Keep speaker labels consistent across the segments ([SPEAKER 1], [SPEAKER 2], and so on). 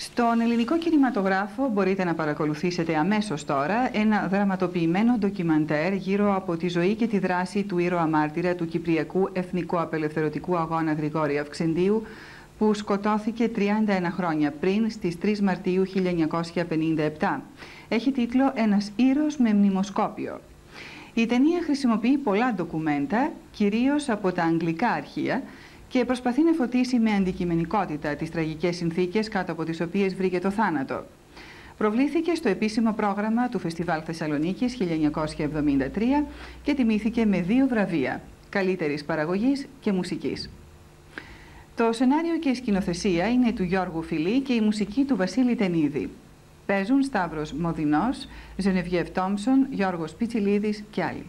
[SPEAKER 1] Στον ελληνικό κινηματογράφο μπορείτε να παρακολουθήσετε αμέσως τώρα ένα δραματοποιημένο ντοκιμαντέρ γύρω από τη ζωή και τη δράση του ήρωα μάρτυρα του Κυπριακού Εθνικού Απελευθερωτικού Αγώνα Γρηγόρη Αυξεντίου, που σκοτώθηκε 31 χρόνια πριν, στις 3 Μαρτίου 1957. Έχει τίτλο «Ένας ήρωος με μνημοσκόπιο». Η ταινία χρησιμοποιεί πολλά ντοκουμέντα, κυρίως από τα αγγλικά αρχεία, και προσπαθεί να φωτίσει με αντικειμενικότητα τις τραγικές συνθήκες κάτω από τις οποίες βρήκε το θάνατο. Προβλήθηκε στο επίσημο πρόγραμμα του Φεστιβάλ Θεσσαλονίκης 1973 και τιμήθηκε με 2 βραβεία, καλύτερης παραγωγής και μουσικής. Το σενάριο και η σκηνοθεσία είναι του Γιώργου Φιλή και η μουσική του Βασίλη Τενίδη. Παίζουν Σταύρος Μοδινός, Ζενεβιέβ Τόμψον, Γιώργος Πιτσιλίδης και άλλοι.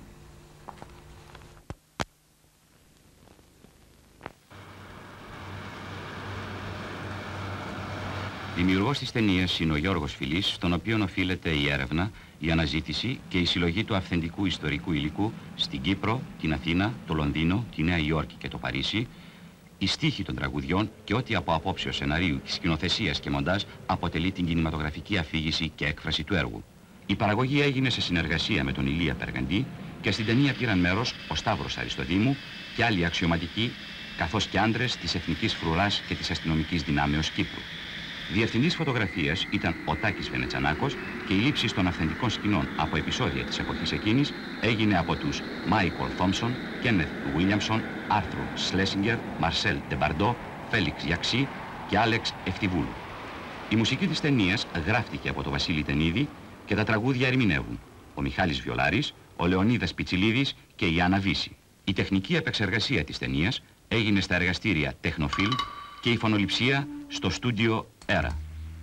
[SPEAKER 2] Δημιουργός της ταινίας είναι ο Γιώργος Φιλής, στον οποίο οφείλεται η έρευνα, η αναζήτηση και η συλλογή του αυθεντικού ιστορικού υλικού στην Κύπρο, την Αθήνα, το Λονδίνο, τη Νέα Υόρκη και το Παρίσι, η στίχη των τραγουδιών και ό,τι από απόψεω σεναρίου, σκηνοθεσίας και μοντάζ αποτελεί την κινηματογραφική αφήγηση και έκφραση του έργου. Η παραγωγή έγινε σε συνεργασία με τον Ηλία Περγαντή και στην ταινία πήραν μέρος ο Σταύρος Αριστοδήμου και άλλοι αξιωματικοί, καθώς και άντρες της Εθνικής Φρουράς και της Αστυνομικής Δυνάμεως Κύπρου. Διευθυντής φωτογραφίας ήταν ο Τάκης Βενετσανάκος και η λήψη των αυθεντικών σκηνών από επεισόδια της εποχής εκείνης έγινε από τους Μάικολ Θόμψον, Κένεθ Βίλιαμσον, Άρθρου Σλέσιγκερ, Μαρσέλ Ντεμπαρντό, Φέλιξ Γιαξί και Άλεξ Ευτιβούλου. Η μουσική της ταινίας γράφτηκε από τον Βασίλη Τενίδη και τα τραγούδια ερμηνεύουν ο Μιχάλης Βιολάρης, ο Λεωνίδας Πιτσιλίδης και η Άννα Βύση. Η τεχνική επεξεργασία της ταινίας έγινε στα εργαστήρια Τεχνοφίλ και η φωνοληψία στο στούντιο Έρα.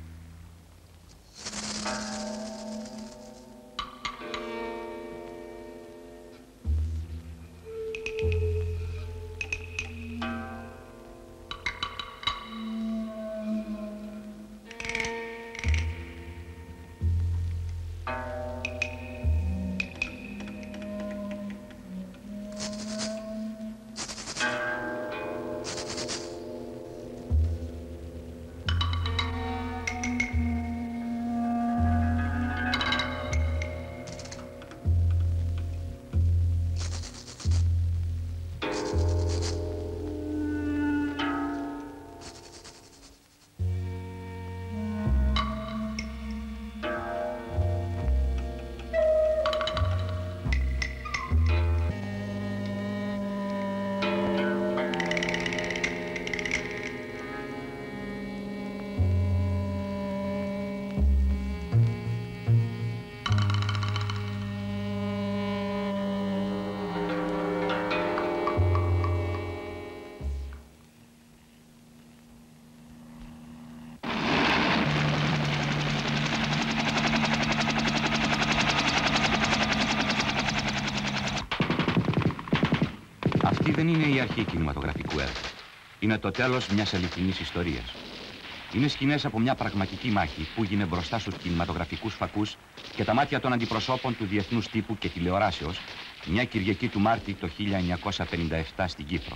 [SPEAKER 2] Αυτή δεν είναι η αρχή κινηματογραφικού έργου. Είναι το τέλος μιας αληθινής ιστορίας. Είναι σκηνές από μια πραγματική μάχη που έγινε μπροστά στους κινηματογραφικούς φακούς και τα μάτια των αντιπροσώπων του διεθνούς τύπου και τηλεοράσεως μια Κυριακή του Μάρτη το 1957 στην Κύπρο.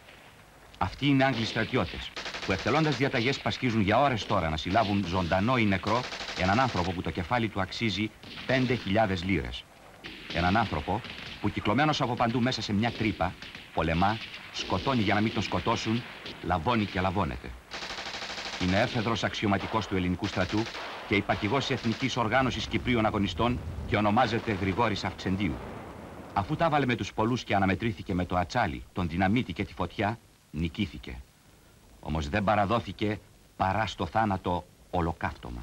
[SPEAKER 2] Αυτοί είναι Άγγλοι στρατιώτες που εκτελώντας διαταγές πασχίζουν για ώρες τώρα να συλλάβουν ζωντανό ή νεκρό έναν άνθρωπο που το κεφάλι του αξίζει 5.000 λίρες. Έναν άνθρωπο που κυκλωμένος από παντού μέσα σε μια τρύπα πολεμά, σκοτώνει για να μην τον σκοτώσουν, λαβώνει και λαβώνεται. Είναι έφεδρος αξιωματικός του ελληνικού στρατού και υπαρχηγός Εθνικής Οργάνωσης Κυπρίων Αγωνιστών και ονομάζεται Γρηγόρης Αυξεντίου. Αφού τα έβαλε με τους πολλούς και αναμετρήθηκε με το ατσάλι, τον δυναμίτη και τη φωτιά, νικήθηκε. Όμως δεν παραδόθηκε παρά στο θάνατο ολοκαύτωμα.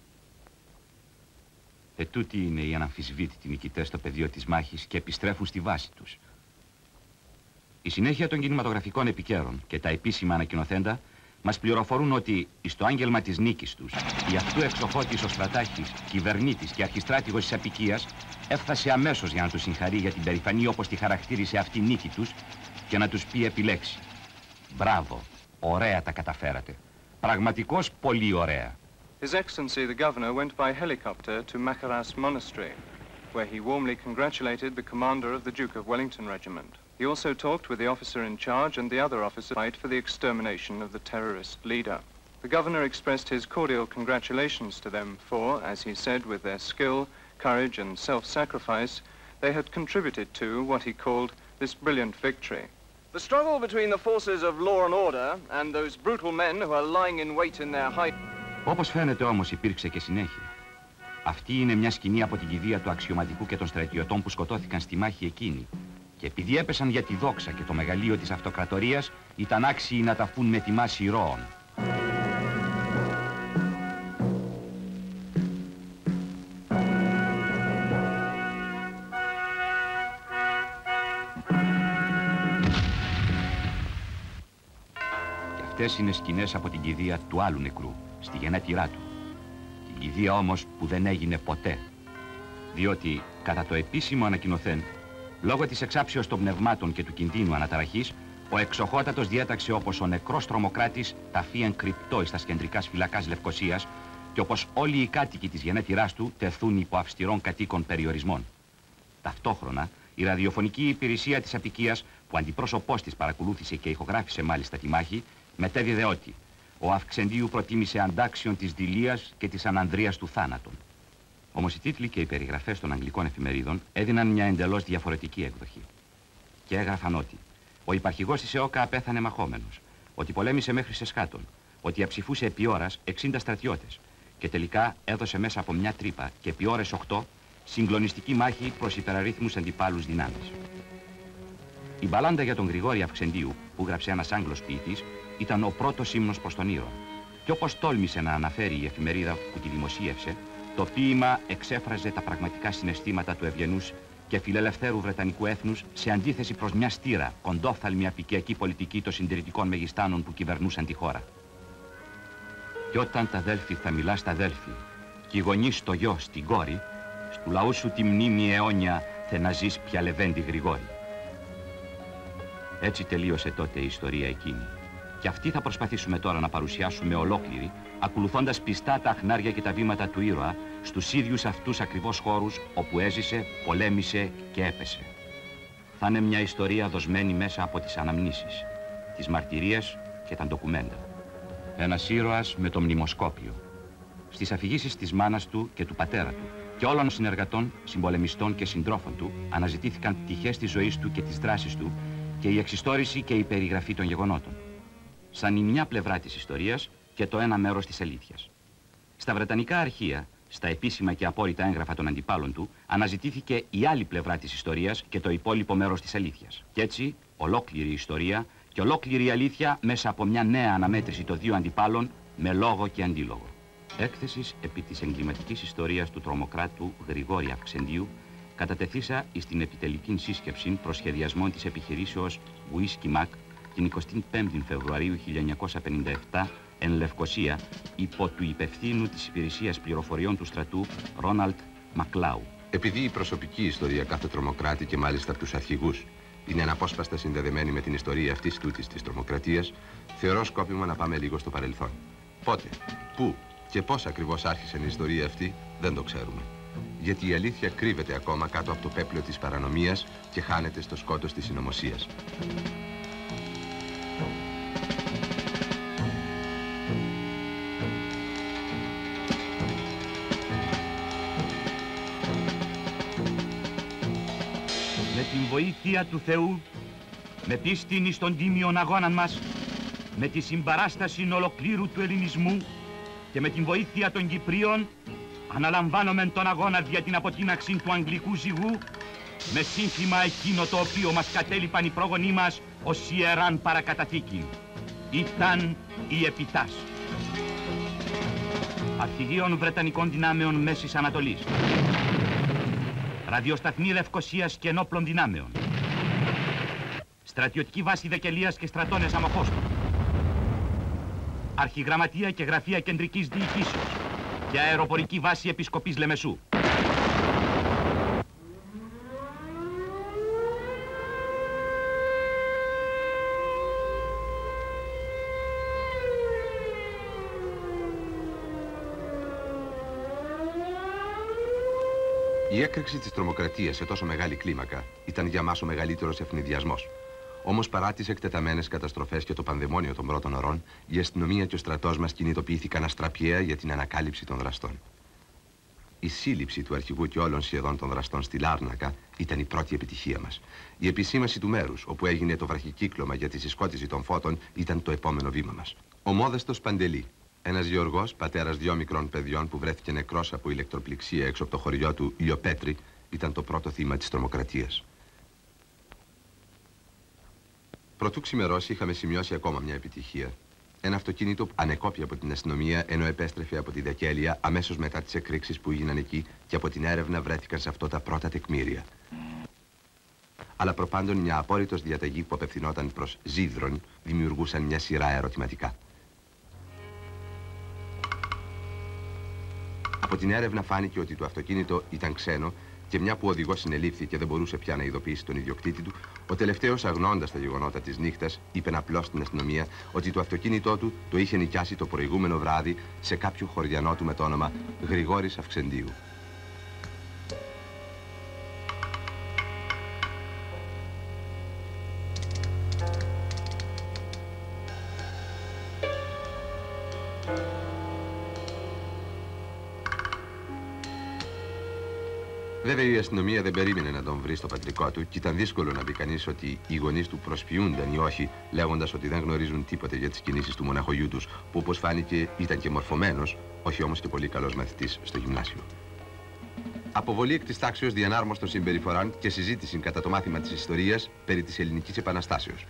[SPEAKER 2] Ετούτοι είναι οι αναμφισβήτητοι νικητές στο πεδίο της μάχης και επιστρέφουν στη βάση τους. Η συνέχεια των κινηματογραφικών επικαίρων και τα επίσημα ανακοινοθέντα μας πληροφορούν ότι στο άγγελμα της νίκης τους η αυτού εξοχώτης ο στρατάρχης, κυβερνήτης και αρχιστράτηγος της απικίας έφτασε αμέσως για να τους συγχαρεί για την περηφανή, όπως τη χαρακτήρισε, αυτή νίκη τους και να τους πει επιλέξει. Μπράβο, ωραία τα καταφέρατε. Πραγματικώς πολύ ωραία.
[SPEAKER 3] His Excellency the Governor went by helicopter to Makaras Monastery, where he warmly congratulated the commander of the Duke of Wellington Regiment. He also talked with the officer in charge and the other officers for the extermination of the terrorist leader. The governor expressed his cordial congratulations to them for, as he said, with their skill, courage and self-sacrifice, they had contributed to what he called this brilliant victory.
[SPEAKER 4] The struggle between the forces of law and order and those brutal men who are lying in wait in their hide.
[SPEAKER 2] Όπως φαίνεται όμως υπήρξε και συνέχεια. Αυτή είναι μια σκηνή από την κηδεία του αξιωματικού και των στρατιωτών που σκοτώθηκαν στη μάχη εκείνη. Και επειδή έπεσαν για τη δόξα και το μεγαλείο της αυτοκρατορίας, ήταν άξιοι να ταφούν με τιμάς ηρώων. Και αυτές είναι σκηνές από την κηδεία του άλλου νεκρού, στη γενέτειρά του. Την κηδεία όμως που δεν έγινε ποτέ. Διότι κατά το επίσημο ανακοινωθέν, λόγω της εξάψεως των πνευμάτων και του κινδύνου αναταραχής, ο εξοχότατος διέταξε όπως ο νεκρός τρομοκράτης ταφεί εν κρυπτό εις τας κεντρικάς φυλακάς Λευκωσίας και όπως όλοι οι κάτοικοι της γενέτειράς του τεθούν υπό αυστηρών κατοίκων περιορισμών. Ταυτόχρονα, η ραδιοφωνική υπηρεσία της αποικίας, που αντιπρόσωπός της παρακολούθησε και ηχογράφησε μάλιστα τη μάχη, μετέδιδε ότι ο Αυξεντίου προτίμησε αντάξιον της δειλίας και της ανανδρείας του θάνατον. Όμως οι τίτλοι και οι περιγραφές των αγγλικών εφημερίδων έδιναν μια εντελώς διαφορετική εκδοχή. Και έγραφαν ότι ο υπαρχηγός της ΕΟΚΑ απέθανε μαχόμενος, ότι πολέμησε μέχρι σε σκάτων, ότι αψηφούσε επί ώρας 60 στρατιώτες και τελικά έδωσε μέσα από μια τρύπα και επί ώρες 8 συγκλονιστική μάχη προς υπεραρίθμους αντιπάλους δυνάμεις. Η μπαλάντα για τον Γρηγόρη Αυξεντίου, που γράψε ένας Άγγλος ποιητής, ήταν ο πρώτος ύμνος προς τον ήρωα. Και όπως τόλμησε να αναφέρει η εφημερίδα που τη δημοσίευσε, το ποίημα εξέφραζε τα πραγματικά συναισθήματα του ευγενούς και φιλελευθέρου βρετανικού έθνους σε αντίθεση προς μια στήρα, κοντόφθαλμη απικιακή πολιτική των συντηρητικών μεγιστάνων που κυβερνούσαν τη χώρα. Και όταν τα αδέλφη θα μιλά στα αδέλφη και οι γονείς στο γιο, στην κόρη, στου λαού σου τη μνήμη αιώνια θε να ζεις πια Λεβέντη Γρηγόρη. Έτσι τελείωσε τότε η ιστορία εκείνη. Και αυτή θα προσπαθήσουμε τώρα να παρουσιάσουμε ολόκληρη, ακολουθώντας πιστά τα αχνάρια και τα βήματα του ήρωα στους ίδιους αυτούς ακριβώς χώρους όπου έζησε, πολέμησε και έπεσε. Θα είναι μια ιστορία δοσμένη μέσα από τις αναμνήσεις, τις μαρτυρίες και τα ντοκουμέντα. Ένας ήρωας με το μνημοσκόπιο. Στις αφηγήσεις της μάνας του και του πατέρα του και όλων των συνεργατών, συμπολεμιστών και συντρόφων του αναζητήθηκαν πτυχές της ζωής του και της δράσης του και η εξιστόρηση και η περιγραφή των γεγονότων. Σαν η μια πλευρά της ιστορίας και το ένα μέρος της αλήθειας. Στα βρετανικά αρχεία, στα επίσημα και απόρριτα έγγραφα των αντιπάλων του, αναζητήθηκε η άλλη πλευρά της ιστορίας και το υπόλοιπο μέρος της αλήθειας. Κι έτσι, ολόκληρη η ιστορία και ολόκληρη η αλήθεια μέσα από μια νέα αναμέτρηση των δύο αντιπάλων με λόγο και αντίλογο. Έκθεσης επί της εγκληματικής ιστορίας του τρομοκράτου Γρηγόρη Αυξεντίου, κατατεθήσα εις την επιτελική σύσκεψη προσχεδιασμών της επιχειρήσεως Whisky Mac την 25η Φεβρουαρίου 1957 εν Λευκωσία υπό του υπευθύνου της υπηρεσίας πληροφοριών του στρατού Ρόναλντ Μακλάου.
[SPEAKER 5] Επειδή η προσωπική ιστορία κάθε τρομοκράτη και μάλιστα από τους αρχηγούς είναι αναπόσπαστα συνδεδεμένη με την ιστορία αυτής τούτης της τρομοκρατίας, θεωρώ σκόπιμο να πάμε λίγο στο παρελθόν. Πότε, πού και πώς ακριβώς άρχισε η ιστορία αυτή δεν το ξέρουμε. Γιατί η αλήθεια κρύβεται ακόμα κάτω από το πέπλο της παρανομίας και χάνεται στο σκότος της συνωμοσίας.
[SPEAKER 2] Με την βοήθεια του Θεού, με πίστην εις των τίμιων αγώναν μας, με τη συμπαράσταση ολοκλήρου του ελληνισμού και με την βοήθεια των Κυπρίων, αναλαμβάνομεν τον αγώνα για την αποτείναξη του αγγλικού ζυγού με σύνθημα εκείνο το οποίο μας κατέλειπαν οι πρόγονοί μας ως ιεράν παρακαταθήκη. Ήταν η Επιτάς. Αρχηγείων Βρετανικών δυνάμεων Μέσης Ανατολής. Ραδιοσταθμή Λευκωσίας και ενόπλων δυνάμεων. Στρατιωτική βάση Δεκελίας και στρατώνες Αμοχώστου. Αρχιγραμματεία και γραφεία κεντρικής διοικήσεως και αεροπορική βάση Επισκοπής Λεμεσού.
[SPEAKER 5] Η έκρηξη της τρομοκρατίας σε τόσο μεγάλη κλίμακα ήταν για μας ο μεγαλύτερος ευνηδιασμός. Όμως παρά τις εκτεταμένες καταστροφές και το πανδαιμόνιο των πρώτων ωρών, η αστυνομία και ο στρατός μας κινητοποιήθηκαν αστραπιαία για την ανακάλυψη των δραστών. Η σύλληψη του αρχηγού και όλων σχεδόν των δραστών στη Λάρνακα ήταν η πρώτη επιτυχία μας. Η επισήμαση του μέρους, όπου έγινε το βραχικύκλωμα για τη συσκότηση των φώτων, ήταν το επόμενο βήμα μας. Ο Μόδεστος Παντελή, ένας γεωργός, πατέρας 2 μικρών παιδιών που βρέθηκε νεκρός από ηλεκτροπληξία έξω από το χωριό του Ηλιοπέτρη, ήταν το πρώτο θύμα της τρομοκρατίας. Προτού ξημερώσει, είχαμε σημειώσει ακόμα μια επιτυχία. Ένα αυτοκίνητο που ανεκόπη από την αστυνομία ενώ επέστρεφε από τη Δεκέλεια αμέσως μετά τις εκρήξεις που έγιναν εκεί και από την έρευνα βρέθηκαν σε αυτό τα πρώτα τεκμήρια. Αλλά προπάντων μια απόρριτος διαταγή που απευθυνόταν προς Ζήδρον δημιουργούσαν μια σειρά ερωτηματικά. Από την έρευνα φάνηκε ότι το αυτοκίνητο ήταν ξένο και μια που ο οδηγός συνελήφθη και δεν μπορούσε πια να ειδοποιήσει τον ιδιοκτήτη του, ο τελευταίος, αγνοώντας τα γεγονότα της νύχτας, είπε απλώς στην αστυνομία ότι το αυτοκίνητό του το είχε νοικιάσει το προηγούμενο βράδυ σε κάποιο χωριανό του με το όνομα Γρηγόρης Αυξεντίου. Βέβαια η αστυνομία δεν περίμενε να τον βρει στο πατρικό του και ήταν δύσκολο να πει κανείς ότι οι γονείς του προσποιούνταν ή όχι, λέγοντας ότι δεν γνωρίζουν τίποτε για τις κινήσεις του μοναχογιού τους, που όπως φάνηκε ήταν και μορφωμένος, όχι όμως και πολύ καλός μαθητής στο γυμνάσιο. Αποβολή εκ της τάξεως διανάρμος των συμπεριφορών και συζήτηση κατά το μάθημα της ιστορίας περί της Ελληνικής Επαναστάσεως.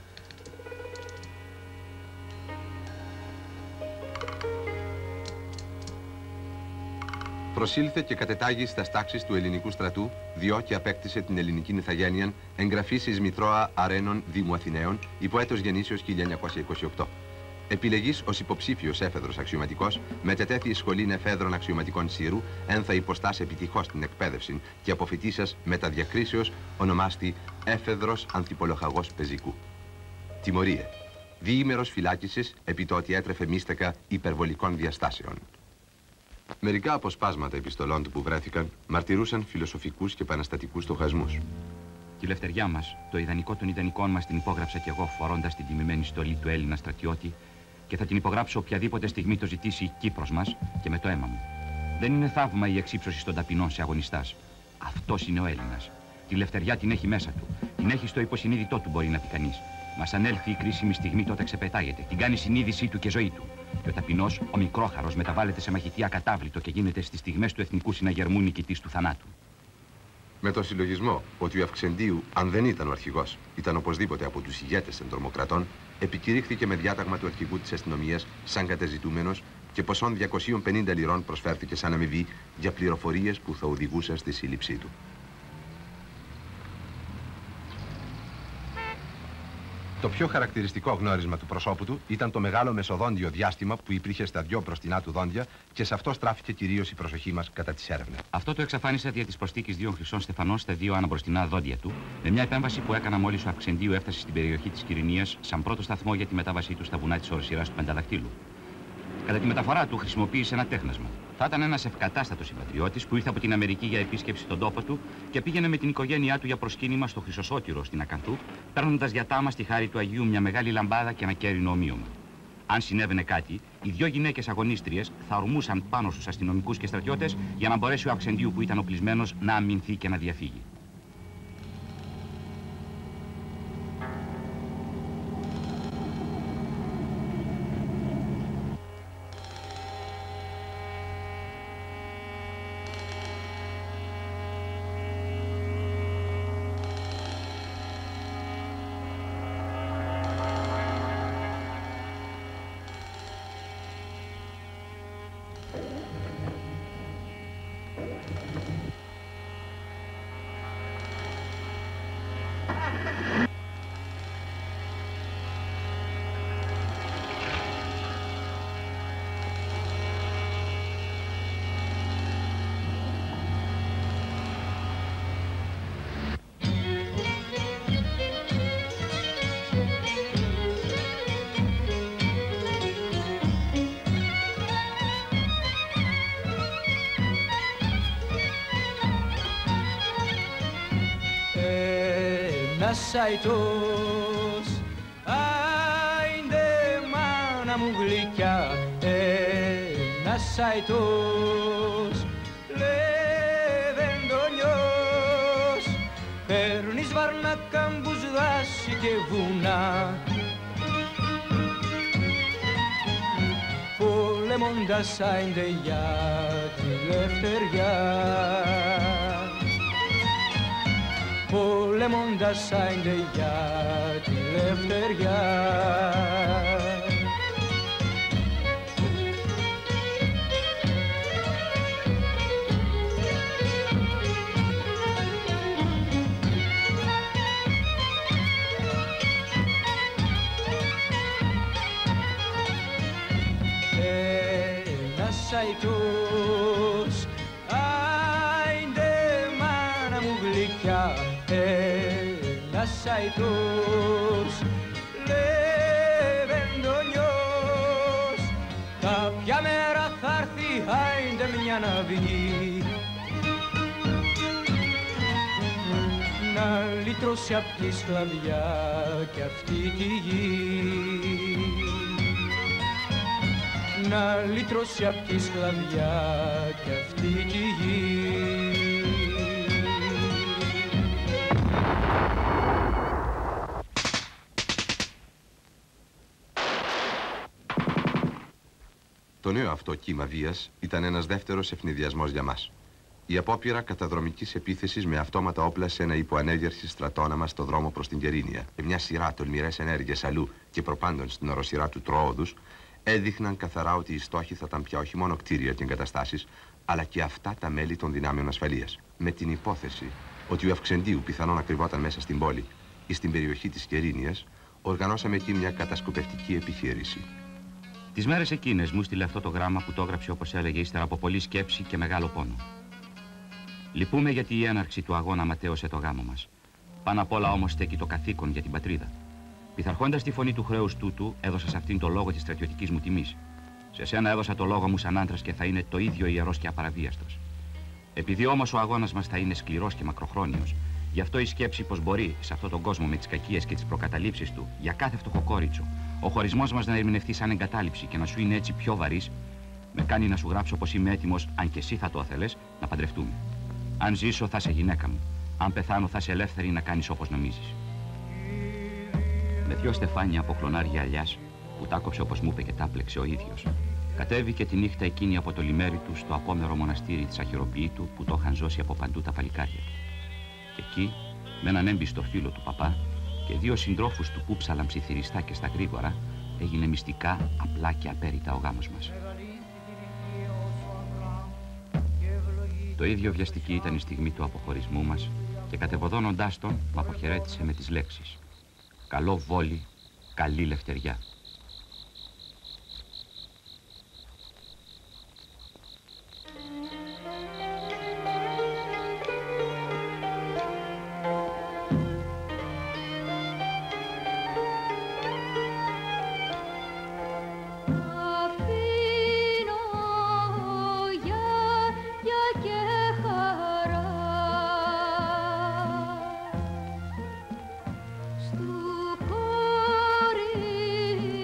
[SPEAKER 5] Προσήλθε και κατετάγει στα τάξεις του ελληνικού στρατού, διό και απέκτησε την ελληνική ηθαγένεια, εγγραφής εις Μητρώα Αρένων Δήμου Αθηναίων, υπό έτος γεννήσεως 1928. Επιλεγής ως υποψήφιος έφεδρος αξιωματικός, μετετέθη η σχολήν εφέδρων αξιωματικών Σύρου, ένθα υποστάς επιτυχώς την εκπαίδευση και αποφοιτήσας μεταδιακρίσεως ονομάστη έφεδρος ανθιπολοχαγός πεζικού. Τιμωρία. Διήμερος φυλάκισης επί το ότι έτρεφε μίστακα υπερβολικών διαστάσεων. Μερικά αποσπάσματα επιστολών του που βρέθηκαν μαρτυρούσαν φιλοσοφικούς και επαναστατικούς στοχασμούς.
[SPEAKER 2] Τη λευτεριά μας, το ιδανικό των ιδανικών μας την υπόγραψα κι εγώ φορώντας την τιμημένη στολή του Έλληνα στρατιώτη και θα την υπογράψω οποιαδήποτε στιγμή το ζητήσει η Κύπρος μας και με το αίμα μου. Δεν είναι θαύμα η εξύψωση των ταπεινών σε αγωνιστάς. Αυτός είναι ο Έλληνας. Τη λευτεριά την έχει μέσα του. Την έχει στο υποσυνείδητό του, μπορεί να πει κανείς. Μας ανέλθει η κρίσιμη στιγμή, τότε ξεπετάγεται. Την κάνει συνείδησή του και ζωή του. Και ο ταπεινός, ο μικρόχαρος, μεταβάλλεται σε μαχητή ακατάβλητο και γίνεται στις στιγμές του εθνικού συναγερμού νικητής του θανάτου.
[SPEAKER 5] Με τον συλλογισμό ότι ο Αυξεντίου, αν δεν ήταν ο αρχηγός, ήταν οπωσδήποτε από τους ηγέτες των τρομοκρατών, επικηρύχθηκε με διάταγμα του αρχηγού της αστυνομίας σαν κατεζητούμενος και ποσόν 250 λιρών προσφέρθηκε σαν αμοιβή για πληροφορίες που θα οδηγούσαν στη σύλληψή του. Το πιο χαρακτηριστικό γνώρισμα του προσώπου του ήταν το μεγάλο μεσοδόντιο διάστημα που υπήρχε στα 2 μπροστινά του δόντια και σε αυτό στράφηκε κυρίως η προσοχή μας κατά τις έρευνες.
[SPEAKER 2] Αυτό το εξαφάνισα δια της προστίκης 2 χρυσών στεφανών στα 2 αναμπροστινά δόντια του, με μια επέμβαση που έκανα μόλις ο Αυξεντίου έφτασε στην περιοχή της Κυρηνίας σαν πρώτο σταθμό για τη μετάβασή του στα βουνά της οροσειράς του Πενταδακτύλου. Κατά τη μεταφορά του χρησιμοποίησε ένα τέχνασμα. Θα ήταν ένας ευκατάστατος συμπατριώτης που ήρθε από την Αμερική για επίσκεψη στον τόπο του και πήγαινε με την οικογένειά του για προσκύνημα στο Χρυσοσώτηρο στην Ακανθού, παίρνοντας για τάμα στη χάρη του Αγίου μια μεγάλη λαμπάδα και ένα κέρινο ομοίωμα. Αν συνέβαινε κάτι, οι 2 γυναίκες αγωνίστριες θα ορμούσαν πάνω στους αστυνομικούς και στρατιώτες για να μπορέσει ο Αυξεντίου που ήταν οπλισμένος να αμυνθεί και να διαφύγει.
[SPEAKER 6] Ένας αητός μου γλυκιά ένας αητός λεβεντονιός, παίρνεις βάρνακα, μπουσδάση και βουνά, πολεμώντας άιντε για τη λευτεριά, πολεμώντας άιντε για τη λευτεριά. Ένας αητός, άιντε μάνα μου γλυκιά, ένας αητός λεβεντονιός, κάποια μέρα θα έρθει άιντε μια ναυγή να λυτρώσει απ' τη σκλαβιά κι αυτή τη γη, να λυτρώσει απ' τη σκλαβιά κι αυτή τη γη.
[SPEAKER 5] Το νέο αυτό κύμα βίας ήταν ένας δεύτερος ευνηδιασμός για μας. Η απόπειρα καταδρομικής επίθεσης με αυτόματα όπλα σε ένα υποανέγερση στρατόναμα στο δρόμο προς την Κερίνια και μια σειρά τολμηρές ενέργειες αλλού και προπάντων στην οροσειρά του Τροόδους έδειχναν καθαρά ότι οι στόχοι θα ήταν πια όχι μόνο κτίρια και εγκαταστάσεις, αλλά και αυτά τα μέλη των δυνάμεων ασφαλείας. Με την υπόθεση ότι ο Αυξεντίου πιθανόν να κρυβόταν μέσα στην πόλη ή στην περιοχή της Κερίνιας, οργανώσαμε εκεί μια κατασκοπευτική επιχείρηση.
[SPEAKER 2] Τις μέρες εκείνες μου στείλε αυτό το γράμμα που το έγραψε, όπως έλεγε, ύστερα από πολλή σκέψη και μεγάλο πόνο. Λυπούμε γιατί η έναρξη του αγώνα ματέωσε το γάμο μας. Πάνω απ' όλα όμως στέκει το καθήκον για την πατρίδα. Πειθαρχώντας τη φωνή του χρέους τούτου, έδωσα σε αυτήν το λόγο της στρατιωτικής μου τιμής. Σε σένα έδωσα το λόγο μου σαν άντρας και θα είναι το ίδιο ιερός και απαραβίαστος. Επειδή όμως ο αγώνας μας θα είναι σκληρός και μακροχρόνιος, γι' αυτό η σκέψη πως μπορεί σε αυτόν τον κόσμο με τις κακίες και τις προκαταλήψεις του για κάθε φτωχοκόριτσο ο χωρισμός μας να ερμηνευτεί σαν εγκατάλειψη και να σου είναι έτσι πιο βαρύς, με κάνει να σου γράψω πως είμαι έτοιμος, αν και εσύ θα το ήθελες, να παντρευτούμε. Αν ζήσω θα είσαι γυναίκα μου. Αν πεθάνω θα είσαι ελεύθερη να κάνεις όπως νομίζεις. Με 2 στεφάνια από κλονάρια αλιάς, που τα κόψε όπως μου είπε και τα πλέξε ο ίδιος, κατέβηκε τη νύχτα εκείνη από το λιμέρι του στο απόμερο μοναστήρι της Αχυροποιήτου που το είχαν ζώσει από παντού τα παλικάρια του. Και εκεί, με έναν έμπιστο φίλο του παπά και 2 συντρόφους του που ψαλαν ψιθυριστά και στα γρήγορα, έγινε μυστικά, απλά και απέριτα ο γάμος μας. Το ίδιο βιαστική ήταν η στιγμή του αποχωρισμού μας και κατεβοδώνοντάς τον, με αποχαιρέτησε με τις λέξεις: «Καλό βόλι, καλή λευτεριά».
[SPEAKER 7] Του κορί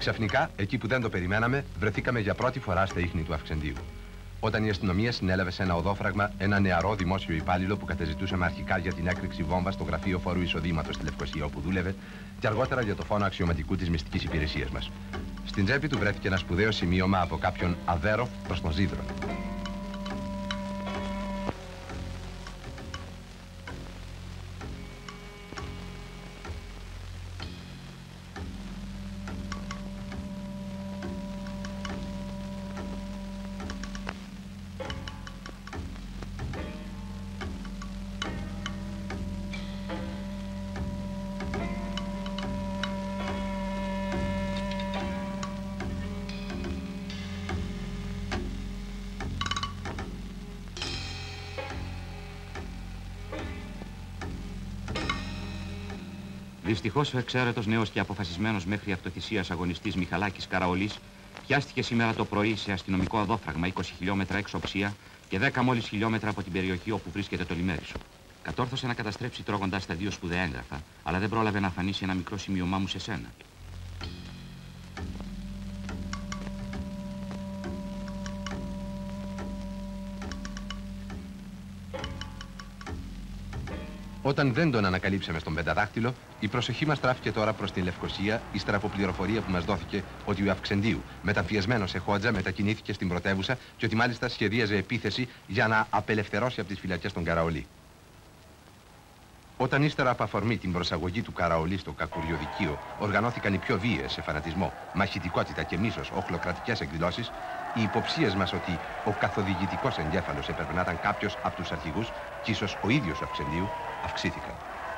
[SPEAKER 5] Ξαφνικά, εκεί που δεν το περιμέναμε, βρεθήκαμε για πρώτη φορά στα ίχνη του Αυξεντίου. Όταν η αστυνομία συνέλαβε σε ένα οδόφραγμα ένα νεαρό δημόσιο υπάλληλο που κατεζητούσαμε αρχικά για την έκρηξη βόμβα στο γραφείο φόρου εισοδήματος στη Λευκοσία όπου δούλευε και αργότερα για το φόνο αξιωματικού της μυστικής υπηρεσίας μας. Στην τσέπη του βρέθηκε ένα σπουδαίο σημείωμα από κάποιον Αβέροφ προς τον Ζήδρον.
[SPEAKER 2] Δυστυχώς ο εξαίρετος νέος και αποφασισμένος μέχρι αυτοθυσίας αγωνιστής Μιχαλάκης Καραολής πιάστηκε σήμερα το πρωί σε αστυνομικό οδόφραγμα 20 χιλιόμετρα έξω Ψία και 10 μόλις χιλιόμετρα από την περιοχή όπου βρίσκεται το λιμέρισσο. Κατόρθωσε να καταστρέψει τρώγοντας τα 2 σπουδαία έγγραφα, αλλά δεν πρόλαβε να αφανίσει ένα μικρό σημείωμά μου σε σένα.
[SPEAKER 5] Όταν δεν τον ανακαλύψαμε στον πενταδάκτυλο, η προσοχή μας στράφηκε τώρα προς την Λευκοσία, ύστερα από πληροφορία που μας δόθηκε ότι ο Αυξεντίου, μεταμφιεσμένος σε Χότζα, μετακινήθηκε στην πρωτεύουσα και ότι μάλιστα σχεδίαζε επίθεση για να απελευθερώσει από τις φυλακές τον Καραολί. Όταν ύστερα από αφορμή την προσαγωγή του Καραολί στο κακουριοδικείο οργανώθηκαν οι πιο βίαιες σε φανατισμό, μαχητικότητα και μίσος οχλοκρατικές εκδηλώσεις, οι υποψίες μας ότι ο καθοδηγητικός εγκέφαλος έπρεπε να ήταν κάποιος από τους αρχηγούς και ίσως ο ίδιος ο Αυξεντίου, αυξήθηκαν.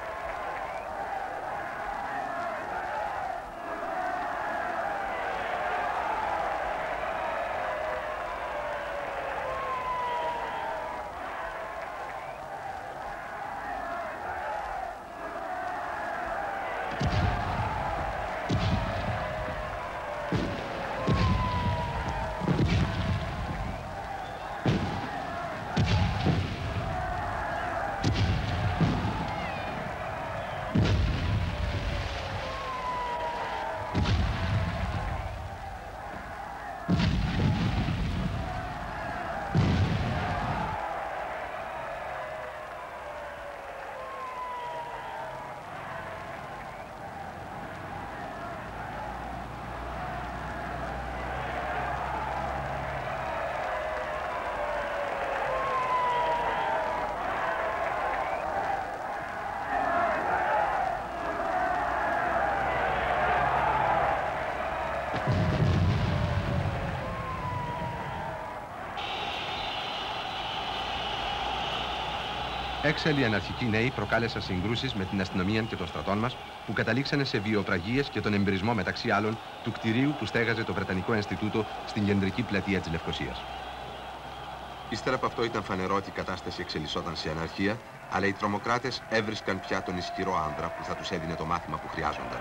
[SPEAKER 5] Έξαλλοι αναρχικοί νέοι προκάλεσαν συγκρούσεις με την αστυνομία και των στρατών μας που καταλήξανε σε βιοπραγίες και τον εμπειρισμό μεταξύ άλλων του κτηρίου που στέγαζε το Βρετανικό Ινστιτούτο στην κεντρική πλατεία της Λευκοσίας. Ύστερα από αυτό ήταν φανερό ότι η κατάσταση εξελισσόταν σε αναρχία, αλλά οι τρομοκράτες έβρισκαν πια τον ισχυρό άνδρα που θα τους έδινε το μάθημα που χρειάζονταν.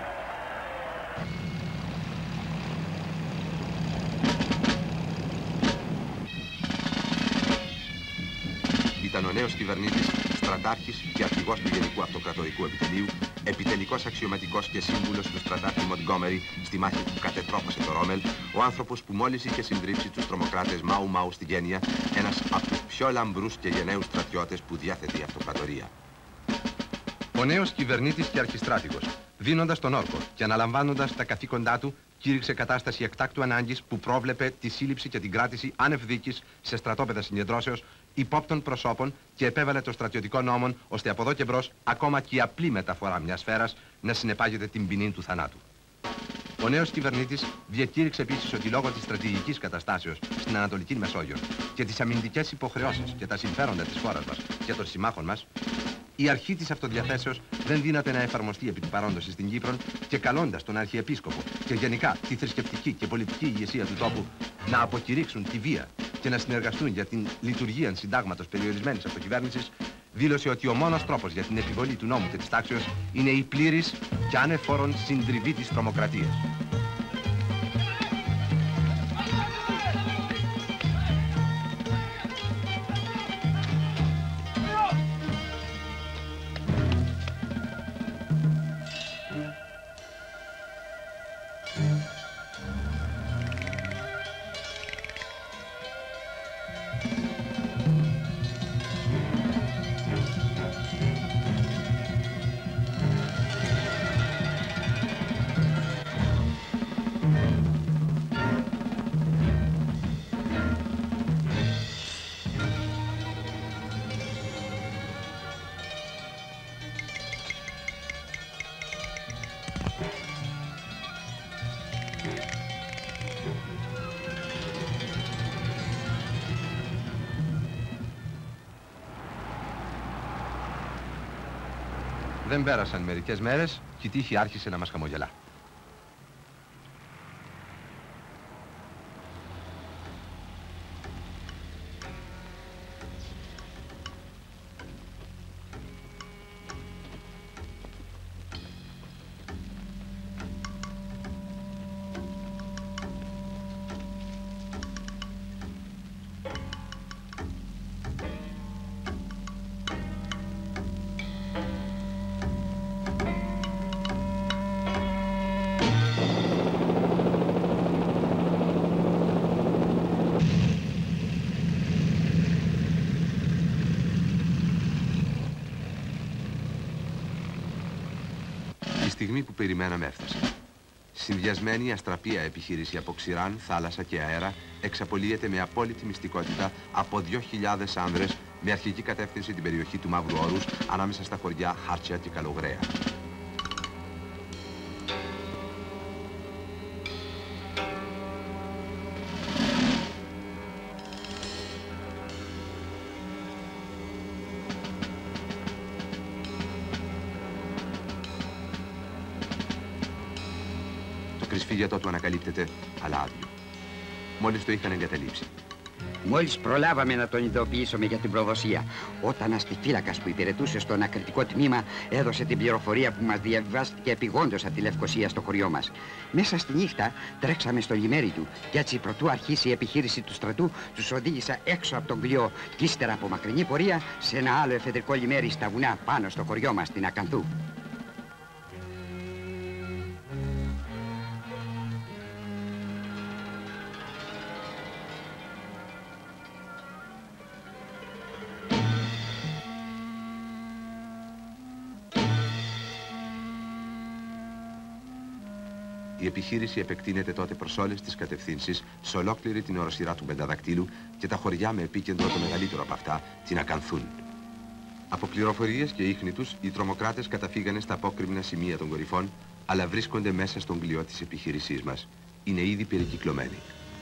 [SPEAKER 5] Ήταν ο νέος κυβερνήτης, στρατάρχης και αρχηγός του Γενικού Αυτοκρατορικού Επιτελείου, επιτελικός αξιωματικός και σύμβουλος του στρατάρχη Μοντγκόμερι στη μάχη που κατετρόπωσε το Ρόμελ, ο άνθρωπος που μόλις είχε συντρίψει τους τρομοκράτες Μάου Μάου στην Κένια, ένας από τους πιο λαμπρούς και γενναίους στρατιώτες που διάθεται η αυτοκρατορία. Ο νέος κυβερνήτης και αρχιστράτηγος, δίνοντας τον όρκο και αναλαμβάνοντας τα καθήκοντά του, κήρυξε κατάσταση εκτάκτου ανάγκης που πρόβλεπε τη σύλληψη και την κράτηση άνευ δίκης σε στρατόπεδα συγκεντρώσεως υπόπτων προσώπων και επέβαλε το στρατιωτικό νόμο ώστε από εδώ και μπρος ακόμα και η απλή μεταφορά μιας σφαίρας να συνεπάγεται την ποινή του θανάτου. Ο νέος κυβερνήτης διακήρυξε επίσης ότι λόγω της στρατηγικής καταστάσεως στην Ανατολική Μεσόγειο και τις αμυντικές υποχρεώσεις και τα συμφέροντα της χώρας μας και των συμμάχων μας, η αρχή της αυτοδιαθέσεως δεν δύναται να εφαρμοστεί επί του παρόντος στην Κύπρο και καλώντας τον Αρχιεπίσκοπο και γενικά τη θρησκευτική και πολιτική ηγεσία του τόπου να αποκηρύξουν τη βία και να συνεργαστούν για την λειτουργία συντάγματος περιορισμένης αυτοκυβέρνησης, δήλωσε ότι ο μόνος τρόπος για την επιβολή του νόμου και της τάξεως είναι η πλήρης και ανεφόρον συντριβή της τρομοκρατίας. Δεν πέρασαν μερικές μέρες και η τύχη άρχισε να μας χαμογελά. Η στιγμή που περιμέναμε έφτασε. Συνδυασμένη αστραπία επιχείρηση από ξηράν, θάλασσα και αέρα εξαπολύεται με απόλυτη μυστικότητα από 2.000 άνδρες με αρχική κατεύθυνση την περιοχή του Μαύρου Όρους ανάμεσα στα χωριά Χάρτσια και Καλογραία. Το κρυσφύγετό του ανακαλύπτεται, αλλά άδειο. Μόλις το είχαν εγκαταλείψει.
[SPEAKER 7] Μόλις προλάβαμε να τον ειδοποιήσουμε για την προδοσία, όταν αστιφύλακας που υπηρετούσε στο ανακριτικό τμήμα έδωσε την πληροφορία που μας διαβιβάστηκε επειγόντως από τη Λευκοσία στο χωριό μας. Μέσα στη νύχτα τρέξαμε στο λιμέρι του και έτσι προτού αρχίσει η επιχείρηση του στρατού, τους οδήγησα έξω από τον Κλειό και ύστερα από μακρινή πορεία σε ένα άλλο εφεδρικό λιμέρι στα βουνά πάνω στο χωριό μας, στην Ακανθού.
[SPEAKER 5] Η επιχείρηση επεκτείνεται τότε προς όλες τις κατευθύνσεις, σε ολόκληρη την οροσειρά του Πενταδακτύλου και τα χωριά με επίκεντρο το μεγαλύτερο από αυτά, την Ακανθούν. Από πληροφορίες και ίχνη τους, οι τρομοκράτες καταφύγανε στα απόκρημνα σημεία των κορυφών, αλλά βρίσκονται μέσα στον Κλειό της επιχείρησής μας. Είναι ήδη περικυκλωμένοι.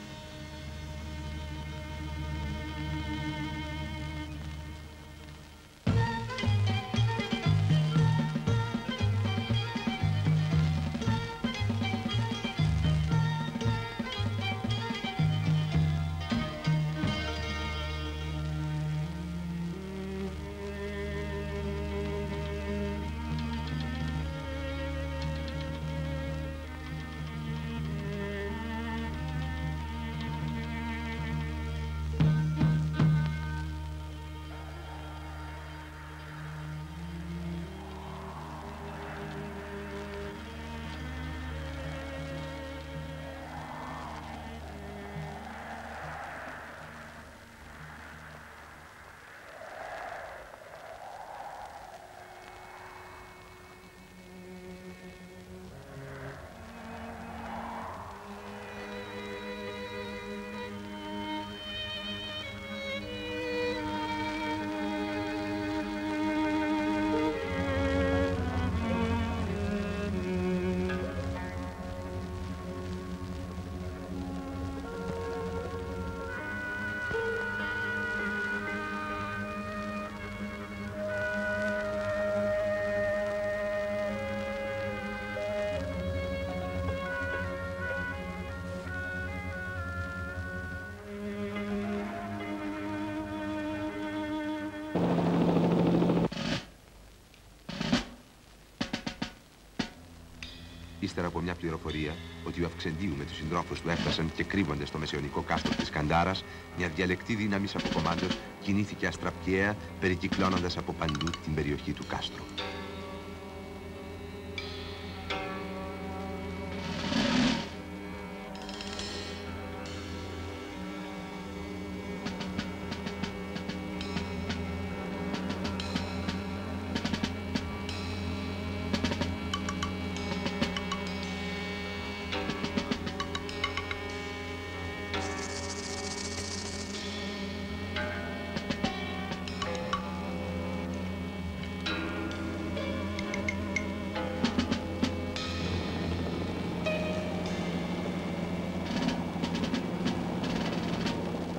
[SPEAKER 5] Ύστερα από μια πληροφορία ότι ο Αυξεντίου με τους συντρόφους του έφτασαν και κρύβονται στο μεσαιωνικό κάστρο της Καντάρας, μια διαλεκτή δύναμη από κομμάντος κινήθηκε αστραπιαία, περικυκλώνοντας από παντού την περιοχή του κάστρου.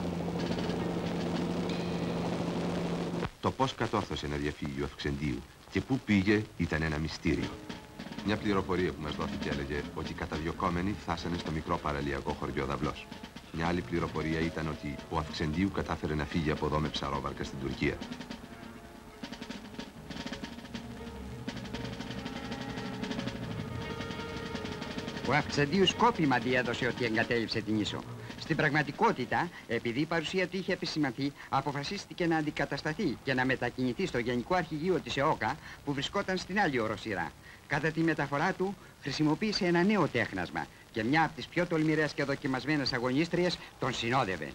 [SPEAKER 5] Το πώς κατόρθωσε να διαφύγει ο Αυξεντίου Και πού πήγε ήταν ένα μυστήριο. Μια πληροφορία που μας δόθηκε έλεγε ότι οι καταδιωκόμενοι φτάσανε στο μικρό παραλιακό χωριό Δαυλός. Μια άλλη πληροφορία ήταν ότι ο Αυξεντίου κατάφερε να φύγει από εδώ με ψαρόβαρκα στην Τουρκία.
[SPEAKER 7] Ο Αυξεντίου σκόπιμα διέδωσε ότι εγκατέλειψε την Ίσο. Στην πραγματικότητα, επειδή η παρουσία του είχε επισημανθεί, αποφασίστηκε να αντικατασταθεί και να μετακινηθεί στο Γενικό Αρχηγείο της ΕΟΚΑ, που βρισκόταν στην άλλη οροσειρά. Κατά τη μεταφορά του, χρησιμοποίησε ένα νέο τέχνασμα και μια από τις πιο τολμηρές και δοκιμασμένες αγωνίστριες τον συνόδευε.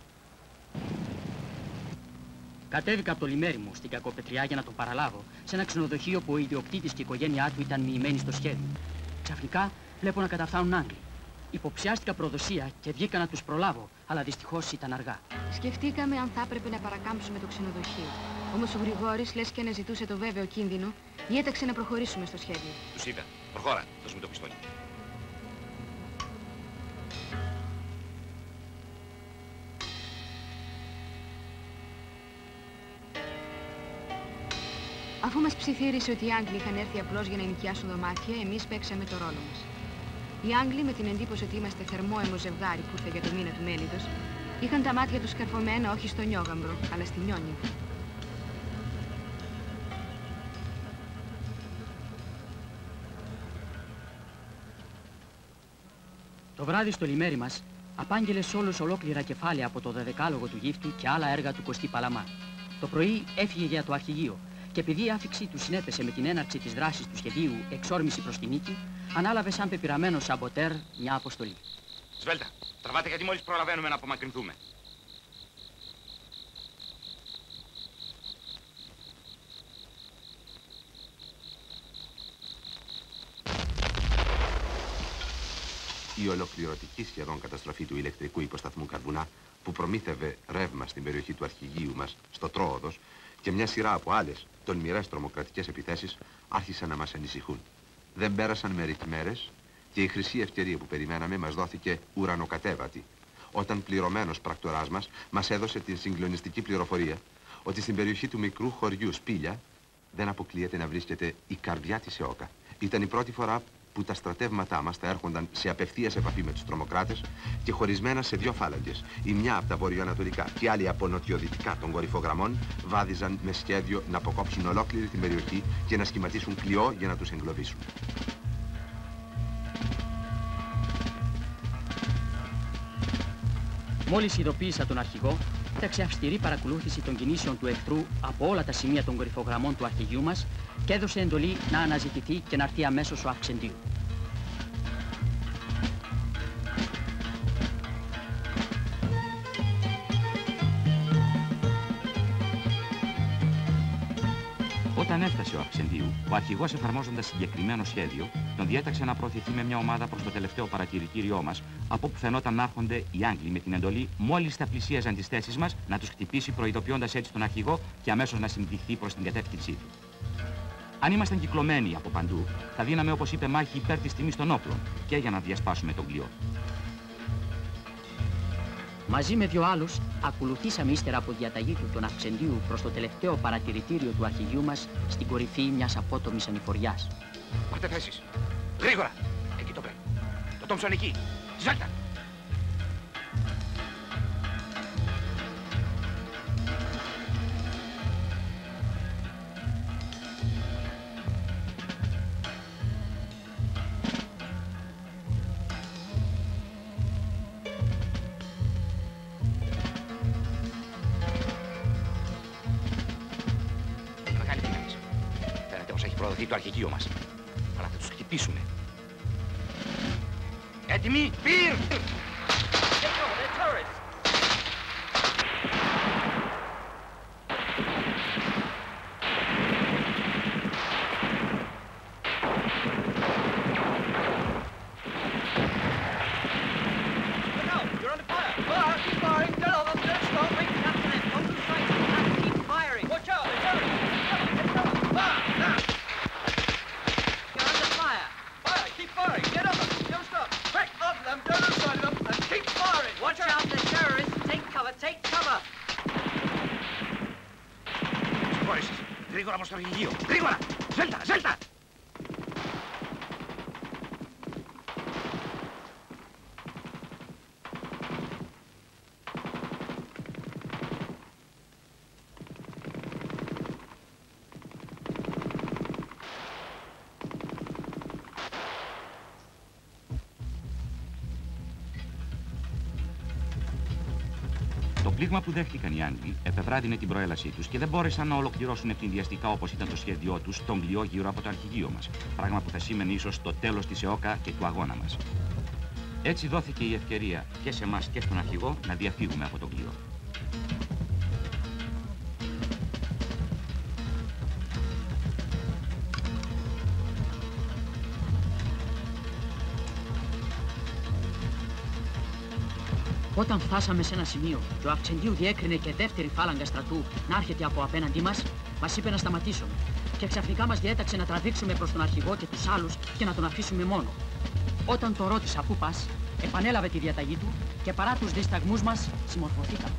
[SPEAKER 8] Κατέβηκα από το λιμέρι μου στην Κακοπετριά για να τον παραλάβω, σε ένα ξενοδοχείο που ο ιδιοκτήτης και η οικογένειά του ήταν μοιημένοι στο σχέδιο. Ξαφνικά βλέπω να καταφθάνουν Άγγλοι. Υποψιάστηκα προδοσία και βγήκα να τους προλάβω, αλλά δυστυχώς ήταν αργά.
[SPEAKER 9] Σκεφτήκαμε αν θα έπρεπε να παρακάμψουμε το ξενοδοχείο. Όμως ο Γρηγόρης, λες και αναζητούσε το βέβαιο κίνδυνο, διέταξε να προχωρήσουμε στο σχέδιο.
[SPEAKER 2] Τους είδα. Προχώρα. Δώσ' μου το πιστόλι.
[SPEAKER 9] Αφού μας ψιθύρισε ότι οι Άγγλοι είχαν έρθει απλώς για να νοικιάσουν δωμάτια, εμείς παίξαμε το ρόλο μας. Οι Άγγλοι, με την εντύπωση ότι είμαστε θερμόαιμο ζευγάρι που ήρθε για το μήνα του μέλιτος, είχαν τα μάτια τους καρφωμένα όχι στο νιόγαμπρο, αλλά στη νιόνι.
[SPEAKER 8] Το βράδυ στο λιμέρι μας απάγγειλε σε όλους ολόκληρα κεφάλαια από το δεκάλογο του Γύφτη και άλλα έργα του Κωστή Παλαμά. Το πρωί έφυγε για το αρχηγείο και επειδή η άφιξή του συνέπεσε με την έναρξη της δράσης του σχεδίου εξόρμηση προς τη νίκη, ανάλαβε σαν πεπειραμένο σαμποτέρ μια αποστολή.
[SPEAKER 2] Σβέλτα, τραβάτε γιατί μόλις προλαβαίνουμε να απομακρυνθούμε.
[SPEAKER 5] Η ολοκληρωτική σχεδόν καταστροφή του ηλεκτρικού υποσταθμού Καρβουνά, που προμήθευε ρεύμα στην περιοχή του αρχηγείου μας, στο Τρόοδος, και μια σειρά από άλλες τολμηρές τρομοκρατικές επιθέσεις άρχισαν να μας ανησυχούν. Δεν πέρασαν μερικές μέρες και η χρυσή ευκαιρία που περιμέναμε μας δόθηκε ουρανοκατέβατη, όταν πληρωμένος πρακτοράς μας έδωσε την συγκλονιστική πληροφορία ότι στην περιοχή του μικρού χωριού Σπήλια δεν αποκλείεται να βρίσκεται η καρδιά της ΕΟΚΑ. Ήταν η πρώτη φορά που τα στρατεύματά μας θα έρχονταν σε απευθείας επαφή με τους τρομοκράτες και χωρισμένα σε δύο φάλαγγες. Η μια από τα βορειοανατολικά και η άλλη από νοτιοδυτικά των κορυφογραμμών βάδιζαν με σχέδιο να αποκόψουν ολόκληρη την περιοχή και να σχηματίσουν κλειό για να τους εγκλωβίσουν.
[SPEAKER 8] Μόλις ειδοποίησα τον αρχηγό, κοίταξε αυστηρή παρακολούθηση των κινήσεων του εχθρού από όλα τα σημεία των κορυφογραμμών του αρχηγείου μας και έδωσε εντολή να αναζητηθεί και να έρθει αμέσως ο Αυξεντίου.
[SPEAKER 2] Όταν έφτασε ο Αυξεντίου, ο αρχηγός, εφαρμόζοντας συγκεκριμένο σχέδιο, τον διέταξε να προωθηθεί με μια ομάδα προς το τελευταίο παρατηρητήριό μας, από όπου φαινόταν να έρχονται οι Άγγλοι με την εντολή, μόλις θα πλησίαζαν τις θέσεις μας, να τους χτυπήσει, προειδοποιώντας έτσι τον αρχηγό και αμέσως να συντηχθεί προς την κατεύθυνσή του. Αν ήμασταν κυκλωμένοι από παντού, θα δίναμε, όπως είπε, μάχη υπέρ της τιμής των όπλων και για να διασπάσουμε τον κλειό.
[SPEAKER 8] Μαζί με δύο άλλους, ακολουθήσαμε ύστερα από διαταγή του τον Αυξεντίου προς το τελευταίο παρατηρητήριο του αρχηγείου μας στην κορυφή μιας απότομης ανηφοριάς.
[SPEAKER 2] Πάρτε θέσεις. Γρήγορα. Εκεί το παίρνω. Το Τόμψον εκεί. Σβέλτα. Το αρχηγείο μας. Αλλά θα τους χτυπήσουμε. Έτοιμοι, πυρ! Γρήγορα προς το αρχηγείο. Γρήγορα!
[SPEAKER 7] Σβέλτα, σβέλτα!
[SPEAKER 2] Το πλήγμα που δέχτηκαν οι Άγγλοι επευράδυνε την προέλασή τους και δεν μπόρεσαν να ολοκληρώσουν ευνηδιαστικά όπως ήταν το σχέδιό τους τον πλοιό γύρω από το αρχηγείο μας. Πράγμα που θα σήμαινε ίσως το τέλος της ΕΟΚΑ και του αγώνα μας. Έτσι δόθηκε η ευκαιρία και σε εμάς και στον αρχηγό να διαφύγουμε από τον πλοιό.
[SPEAKER 8] Όταν φτάσαμε σε ένα σημείο και ο Αυξεντίου διέκρινε και δεύτερη φάλαγγα στρατού να έρχεται από απέναντί μας, μας είπε να σταματήσουμε. Και ξαφνικά μας διέταξε να τραβήξουμε προς τον αρχηγό και τους άλλους και να τον αφήσουμε μόνο. Όταν τον ρώτησα πού πας, επανέλαβε τη διαταγή του και παρά τους δισταγμούς μας συμμορφωθήκαμε.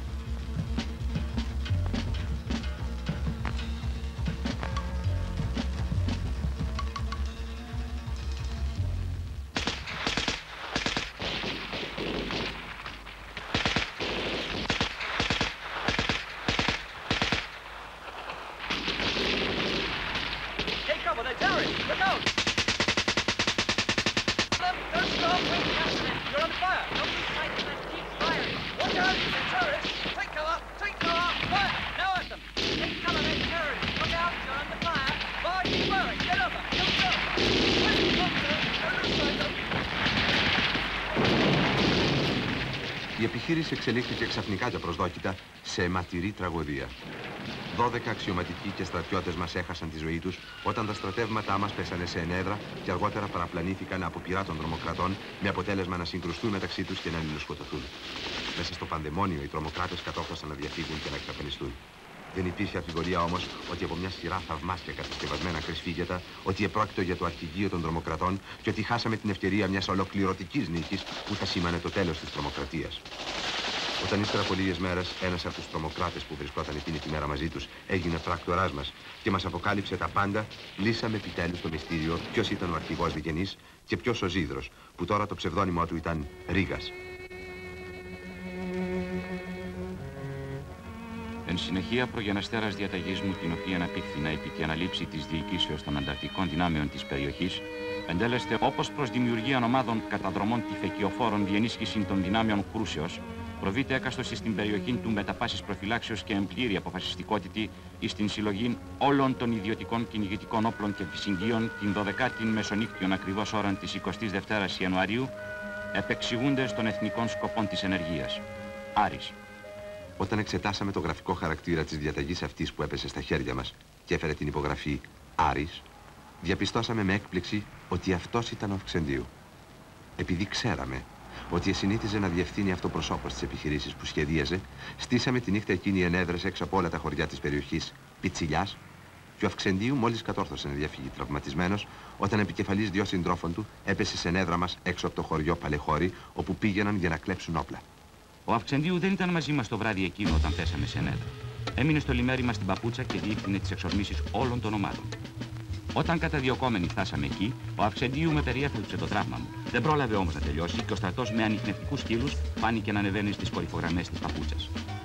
[SPEAKER 5] Η επιχείρηση εξελίχθηκε ξαφνικά και απροσδόκητα σε αιματηρή τραγωδία. 12 αξιωματικοί και στρατιώτες μας έχασαν τη ζωή τους όταν τα στρατεύματά μας πέσανε σε ενέδρα και αργότερα παραπλανήθηκαν από πυρά των τρομοκρατών με αποτέλεσμα να συγκρουστούν μεταξύ τους και να αλληλοσκοτωθούν. Μέσα στο πανδαιμόνιο οι τρομοκράτες κατόρθωσαν να διαφύγουν και να εξαφανιστούν. Δεν υπήρχε αμφιβολία όμως ότι από μια σειρά θαυμάσια κατασκευασμένα κρυσφύγετα ότι επρόκειτο για το αρχηγείο των τρομοκρατών και ότι χάσαμε την ευκαιρία μιας ολοκληρωτικής νίκης που θα σήμανε το τέλος της τρομοκρατίας. Όταν ύστερα από λίγες μέρες ένας από τους τρομοκράτες που βρισκόταν εκείνη τη μέρα μαζί τους έγινε πράκτοράς μας και μας αποκάλυψε τα πάντα, λύσαμε επιτέλους το μυστήριο ποιος ήταν ο αρχηγός Διγενής και ποιος ο Ζίδρος, που τώρα το ψευδόνυμο του ήταν Ρήγας.
[SPEAKER 2] Εν συνεχεία προγεναστέρας διαταγής μου, την οποία αναπήχθηνα επί τη αναλήψη της διοικήσεως των ανταρτικών δυνάμεων της περιοχής, εντέλεστε όπως προς δημιουργίαν ομάδων καταδρομών τυφεκιοφόρων διενίσχυση των δυνάμεων κρούσεως, προβείται έκαστος στην περιοχή του με τα πάσης προφυλάξεως και εμπλήρη αποφασιστικότητη εις την συλλογή όλων των ιδιωτικών κυνηγητικών όπλων και φυσιγγείων την 12η μεσονύκτιον ακριβώς ώραν της 22ης Ιανουαρίου, επεξηγούντες των εθνικών σκοπών της ενεργείας. Άρης.
[SPEAKER 5] Όταν εξετάσαμε το γραφικό χαρακτήρα της διαταγής αυτής που έπεσε στα χέρια μας και έφερε την υπογραφή Άρης, διαπιστώσαμε με έκπληξη ότι αυτός ήταν ο Αυξεντίου. Επειδή ξέραμε ότι συνήθιζε να διευθύνει αυτοπροσώπως τις επιχειρήσεις που σχεδίαζε, στήσαμε τη νύχτα εκείνη ενέδρες έξω από όλα τα χωριά της περιοχής Πιτσιλιάς και ο Αυξεντίου μόλις κατόρθωσε να διαφύγει τραυματισμένος, όταν επικεφαλής 2 συντρόφων του έπεσε σε ενέδρα μας έξω από το χωριό Παλεχώρη, όπου πήγαιναν για να κλέψουν όπλα.
[SPEAKER 2] Ο Αυξεντίου δεν ήταν μαζί μας το βράδυ εκείνο όταν πέσαμε σε ενέδρα. Έμεινε στο λιμέρι μας στην παπούτσα και διεύθυνε τις εξορμήσεις όλων των ομάδων. Όταν καταδιωκόμενοι φτάσαμε εκεί, ο Αυξεντίου με περιέφερε το τραύμα μου. Δεν πρόλαβε όμως να τελειώσει και ο στρατός με ανιχνευτικούς σκύλους φάνηκε να ανεβαίνει στις κορυφογραμμές της παπούτσας.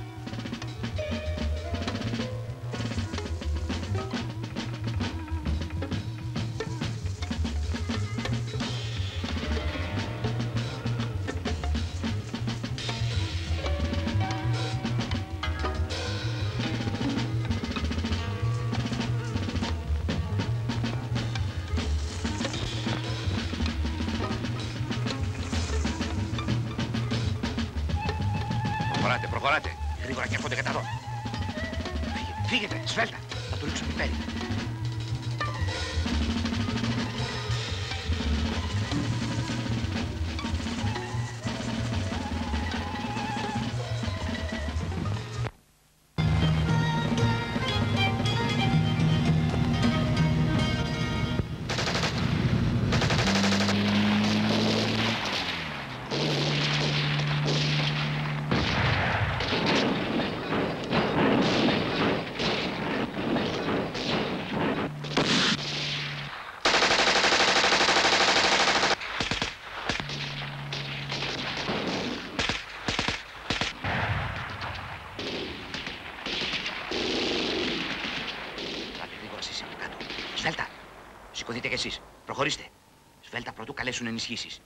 [SPEAKER 7] Προχωράτε. Γρήγορα και έρχονται κατά εδώ. Φύγετε, σβέλτα. Θα το ρίξω πιπέρι.
[SPEAKER 10] Σηκωθείτε κι εσείς. Προχωρήστε. Σβέλτα πρωτού καλέσουν ενισχύσεις.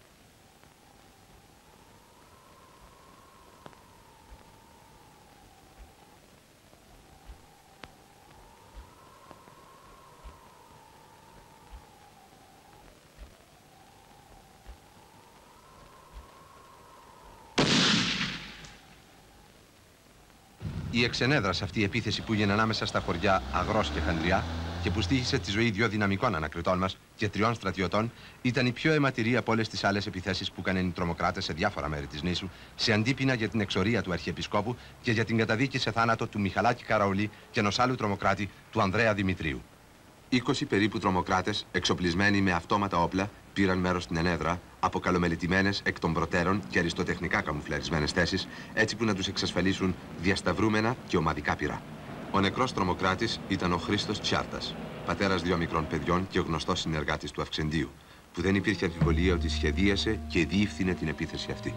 [SPEAKER 5] Η εξενέδρασε αυτή η επίθεση που έγινε ανάμεσα στα χωριά Αγρός και Χανδριά και που στοίχησε τη ζωή 2 δυναμικών ανακριτών μας και 3 στρατιωτών, ήταν η πιο αιματηρή από όλες τις άλλες επιθέσεις που έκαναν οι τρομοκράτες σε διάφορα μέρη της νήσου, σε αντίπεινα για την εξορία του Αρχιεπισκόπου και για την καταδίκη σε θάνατο του Μιχαλάκη Καραουλή και ενός άλλου τρομοκράτη, του Ανδρέα Δημητρίου. 20 περίπου τρομοκράτες, εξοπλισμένοι με αυτόματα όπλα, πήραν μέρος στην ενέδρα από καλομελετημένες εκ των προτέρων και αριστοτεχνικά καμουφλαρισμένες θέσεις, έτσι που να τους εξασφαλίσουν διασταυρούμενα και ομαδικά πυρά. Ο νεκρός τρομοκράτης ήταν ο Χρήστος Τσιάρτας, πατέρας 2 μικρών παιδιών και ο γνωστός συνεργάτης του Αυξεντίου, που δεν υπήρχε αμφιβολία ότι σχεδίασε και διεύθυνε την επίθεση αυτή.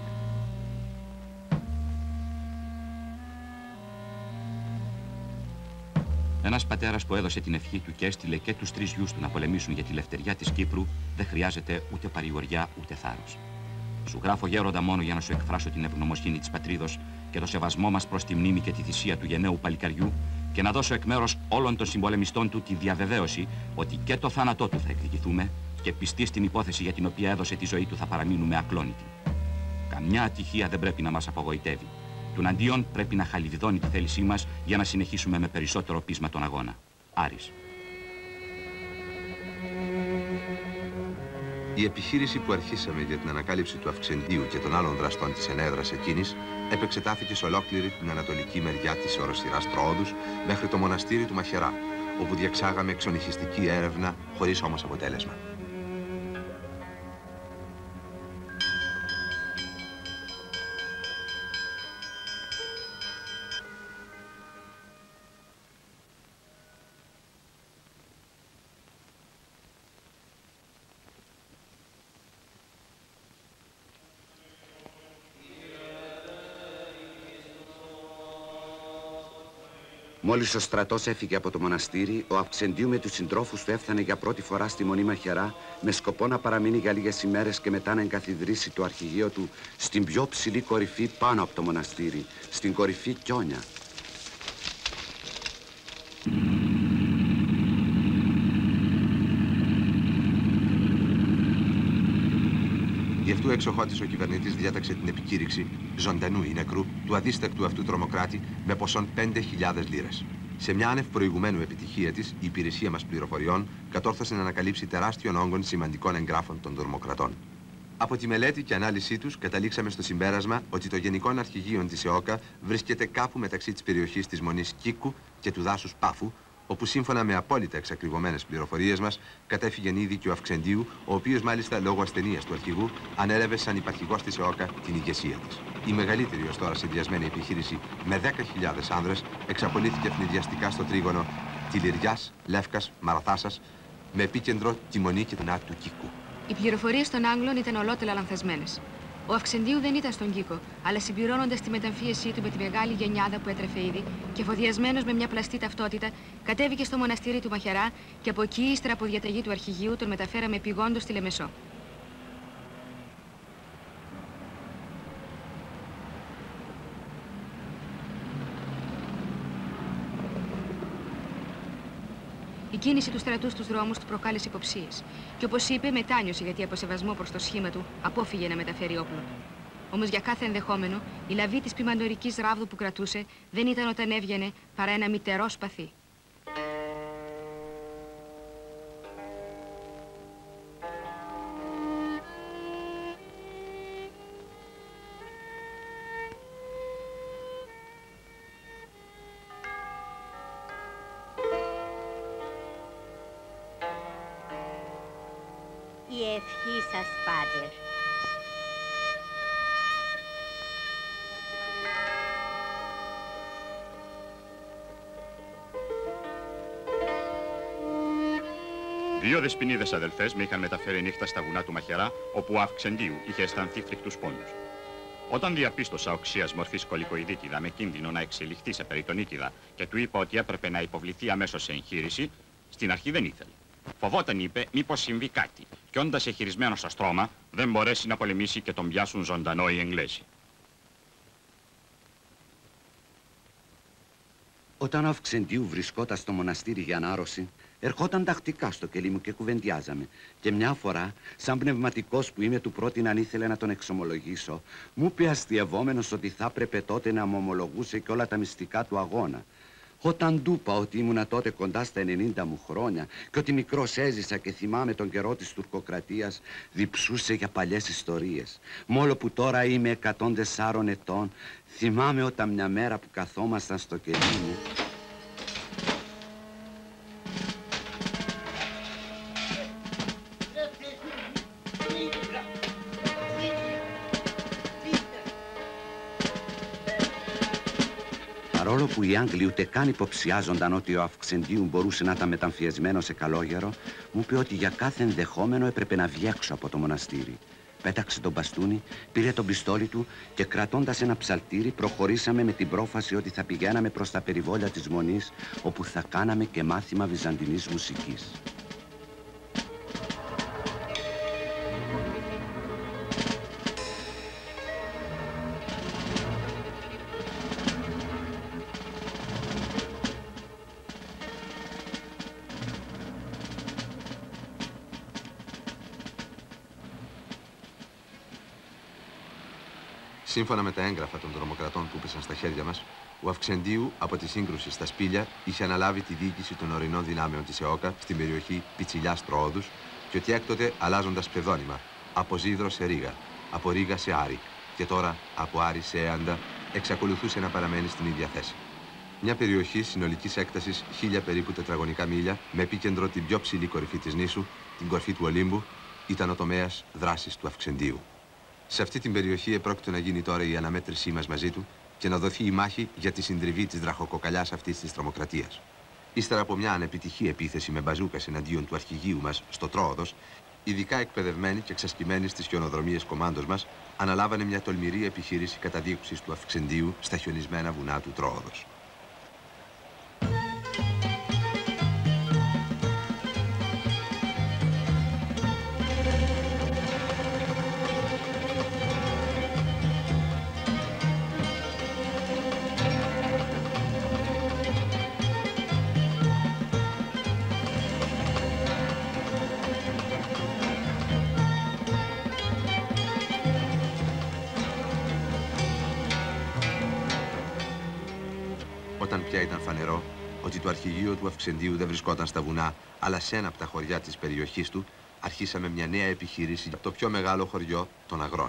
[SPEAKER 2] Ένας πατέρας που έδωσε την ευχή του και έστειλε και τους 3 γιους του να πολεμήσουν για τη λευτεριά της Κύπρου, δεν χρειάζεται ούτε παρηγοριά ούτε θάρρος. Σου γράφω, γέροντα, μόνο για να σου εκφράσω την ευγνωμοσύνη της πατρίδος και το σεβασμό μας προς τη μνήμη και τη θυσία του γενναίου παλικαριού και να δώσω εκ μέρους όλων των συμπολεμιστών του τη διαβεβαίωση ότι και το θάνατό του θα εκδικηθούμε και πιστοί στην υπόθεση για την οποία έδωσε τη ζωή του θα παραμείνουμε ακλόνητοι. Καμιά ατυχία δεν πρέπει να μας απογοητεύει. Τουναντίον πρέπει να χαλιδιδώνει τη θέλησή μας για να συνεχίσουμε με περισσότερο πείσμα τον αγώνα. Άρης.
[SPEAKER 5] Η επιχείρηση που αρχίσαμε για την ανακάλυψη του Αυξεντίου και των άλλων δραστών της ενέδρας εκείνης επεξετάθηκε σε ολόκληρη την ανατολική μεριά της οροσειράς Τροόδους μέχρι το μοναστήρι του Μαχερά, όπου διεξάγαμε εξονυχιστική έρευνα χωρίς όμως αποτέλεσμα.
[SPEAKER 7] Μόλις ο στρατός έφυγε από το μοναστήρι, ο Αυξεντίου με τους συντρόφους του έφτανε για πρώτη φορά στη Μονή Μαχερά με σκοπό να παραμείνει για λίγες ημέρες και μετά να εγκαθιδρύσει το αρχηγείο του στην πιο ψηλή κορυφή πάνω από το μοναστήρι, στην κορυφή Κιόνια.
[SPEAKER 5] Γι' αυτού εξοχώτης ο κυβερνητής διάταξε την επικήρυξη ζωντανού ή νεκρού του αδίστακτου αυτού τρομοκράτη με ποσόν 5.000 λίρες. Σε μια άνευ προηγουμένου επιτυχία της, η υπηρεσία μας πληροφοριών κατόρθωσε να ανακαλύψει τεράστιων όγκων σημαντικών εγγράφων των τρομοκρατών. Από τη μελέτη και ανάλυση τους, καταλήξαμε στο συμπέρασμα ότι το Γενικό Αρχηγείο της ΕΟΚΑ βρίσκεται κάπου μεταξύ της περιοχής της Μονής Κίκου και του δάσους Πάφου, όπου σύμφωνα με απόλυτα εξακριβωμένες πληροφορίες μας κατέφυγε ήδη και ο Αυξεντίου, ο οποίος μάλιστα λόγω ασθενείας του αρχηγού ανέλαβε σαν υπαρχηγός της ΕΟΚΑ την ηγεσία της. Η μεγαλύτερη ως τώρα συνδυασμένη επιχείρηση με 10.000 άνδρες εξαπολύθηκε ευνηδιαστικά στο τρίγωνο Τιλιριάς, Λεύκας, Μαραθάσας, με επίκεντρο τη Μονή και την Άκη του Κίκου.
[SPEAKER 9] Οι πληροφορίες των Άγγλων ήταν ολότελα λανθασμένες. Ο Αυξεντίου δεν ήταν στον Κίκο, αλλά συμπληρώνοντας τη μεταμφίεσή του με τη μεγάλη γενιάδα που έτρεφε ήδη και φοδιασμένος με μια πλαστή ταυτότητα, κατέβηκε στο μοναστήρι του Μαχερά και από εκεί, ύστερα από διαταγή του αρχηγείου, τον μεταφέραμε πηγόντως στη Λεμεσό. Η κίνηση του στρατού στους δρόμους του προκάλεσε υποψίες. Και όπως είπε, μετάνιωσε γιατί από σεβασμό προς το σχήμα του απόφυγε να μεταφέρει όπλο. Όμως για κάθε ενδεχόμενο, η λαβή της ποιμαντορικής ράβδου που κρατούσε δεν ήταν όταν έβγαινε παρά ένα μυτερό σπαθί.
[SPEAKER 11] Η ευχή σας, Πάτερ.
[SPEAKER 2] Δύο δεσποινίδες αδελφές με είχαν μεταφέρει νύχτα στα βουνά του Μαχερά, όπου ο Αυξεντίου είχε αισθανθεί φρικτούς πόνους. Όταν διαπίστωσα οξείας μορφής κολικοειδίτιδα με κίνδυνο να εξελιχθεί σε περιτονίτιδα και του είπα ότι έπρεπε να υποβληθεί αμέσως σε εγχείρηση, στην αρχή δεν ήθελε.
[SPEAKER 12] Φοβόταν, είπε, μήπως συμβεί κάτι. Και όντας εχειρισμένο στα στρώμα, δεν μπορέσει να πολεμήσει και τον πιάσουν ζωντανό οι Εγγλέζοι.
[SPEAKER 7] Όταν ο Αυξεντίου βρισκόταν στο μοναστήρι για ανάρρωση, ερχόταν τακτικά στο κελί μου και κουβεντιάζαμε. Και μια φορά, σαν πνευματικός που είμαι, του πρότεινα αν ήθελε να τον εξομολογήσω, μου είπε αστειευόμενος ότι θα έπρεπε τότε να μου ομολογούσε και όλα τα μυστικά του αγώνα. Όταν του είπα ότι ήμουνα τότε κοντά στα 90 μου χρόνια και ότι μικρός έζησα και θυμάμαι τον καιρό της τουρκοκρατίας, διψούσε για παλιές ιστορίες. Μόλο που τώρα είμαι 104 ετών, θυμάμαι όταν μια μέρα που καθόμασταν στο κελί μου, παρόλο που οι Άγγλοι ούτε καν υποψιάζονταν ότι ο Αυξεντίου μπορούσε να ήταν μεταμφιεσμένο σε καλόγερο, μου είπε ότι για κάθε ενδεχόμενο έπρεπε να βγει έξω από το μοναστήρι. Πέταξε τον μπαστούνι, πήρε τον πιστόλι του και κρατώντας ένα ψαλτήρι προχωρήσαμε με την πρόφαση ότι θα πηγαίναμε προς τα περιβόλια της Μονής, όπου θα κάναμε και μάθημα βυζαντινής μουσικής.
[SPEAKER 5] Σύμφωνα με τα έγγραφα των τρομοκρατών που πέσαν στα χέρια μας, ο Αυξεντίου από τη σύγκρουση στα Σπήλια είχε αναλάβει τη διοίκηση των ορεινών δυνάμεων της ΕΟΚΑ στην περιοχή Πιτσιλιάς Τροόδους και ότι έκτοτε αλλάζοντας πεδώνυμα από Ζίδρο σε Ρήγα, από Ρήγα σε Άρη και τώρα από Άρη σε Έαντα, εξακολουθούσε να παραμένει στην ίδια θέση. Μια περιοχή συνολικής έκτασης 1000 περίπου τετραγωνικά μίλια, με επίκεντρο την πιο ψηλή κορυφή της νήσου, την κορφή του Ολύμπου, ήταν ο τομέας δράσης του Αυξεντίου. Σε αυτή την περιοχή επρόκειτο να γίνει τώρα η αναμέτρησή μας μαζί του και να δοθεί η μάχη για τη συντριβή της δραχοκοκαλιάς αυτής της τρομοκρατίας. Ύστερα από μια ανεπιτυχή επίθεση με μπαζούκας εναντίον του αρχηγείου μας στο Τρόοδος, ειδικά εκπαιδευμένοι και εξασκημένοι στις χιονοδρομίες κομμάντος μας, αναλάβανε μια τολμηρή επιχείρηση καταδίωξης του Αυξεντίου στα χιονισμένα βουνά του Τρόοδος. Όταν πια ήταν φανερό ότι το αρχηγείο του Αυξεντίου δεν βρισκόταν στα βουνά, αλλά σε ένα από τα χωριά της περιοχής του, αρχίσαμε μια νέα επιχείρηση για το πιο μεγάλο χωριό των Αγρών.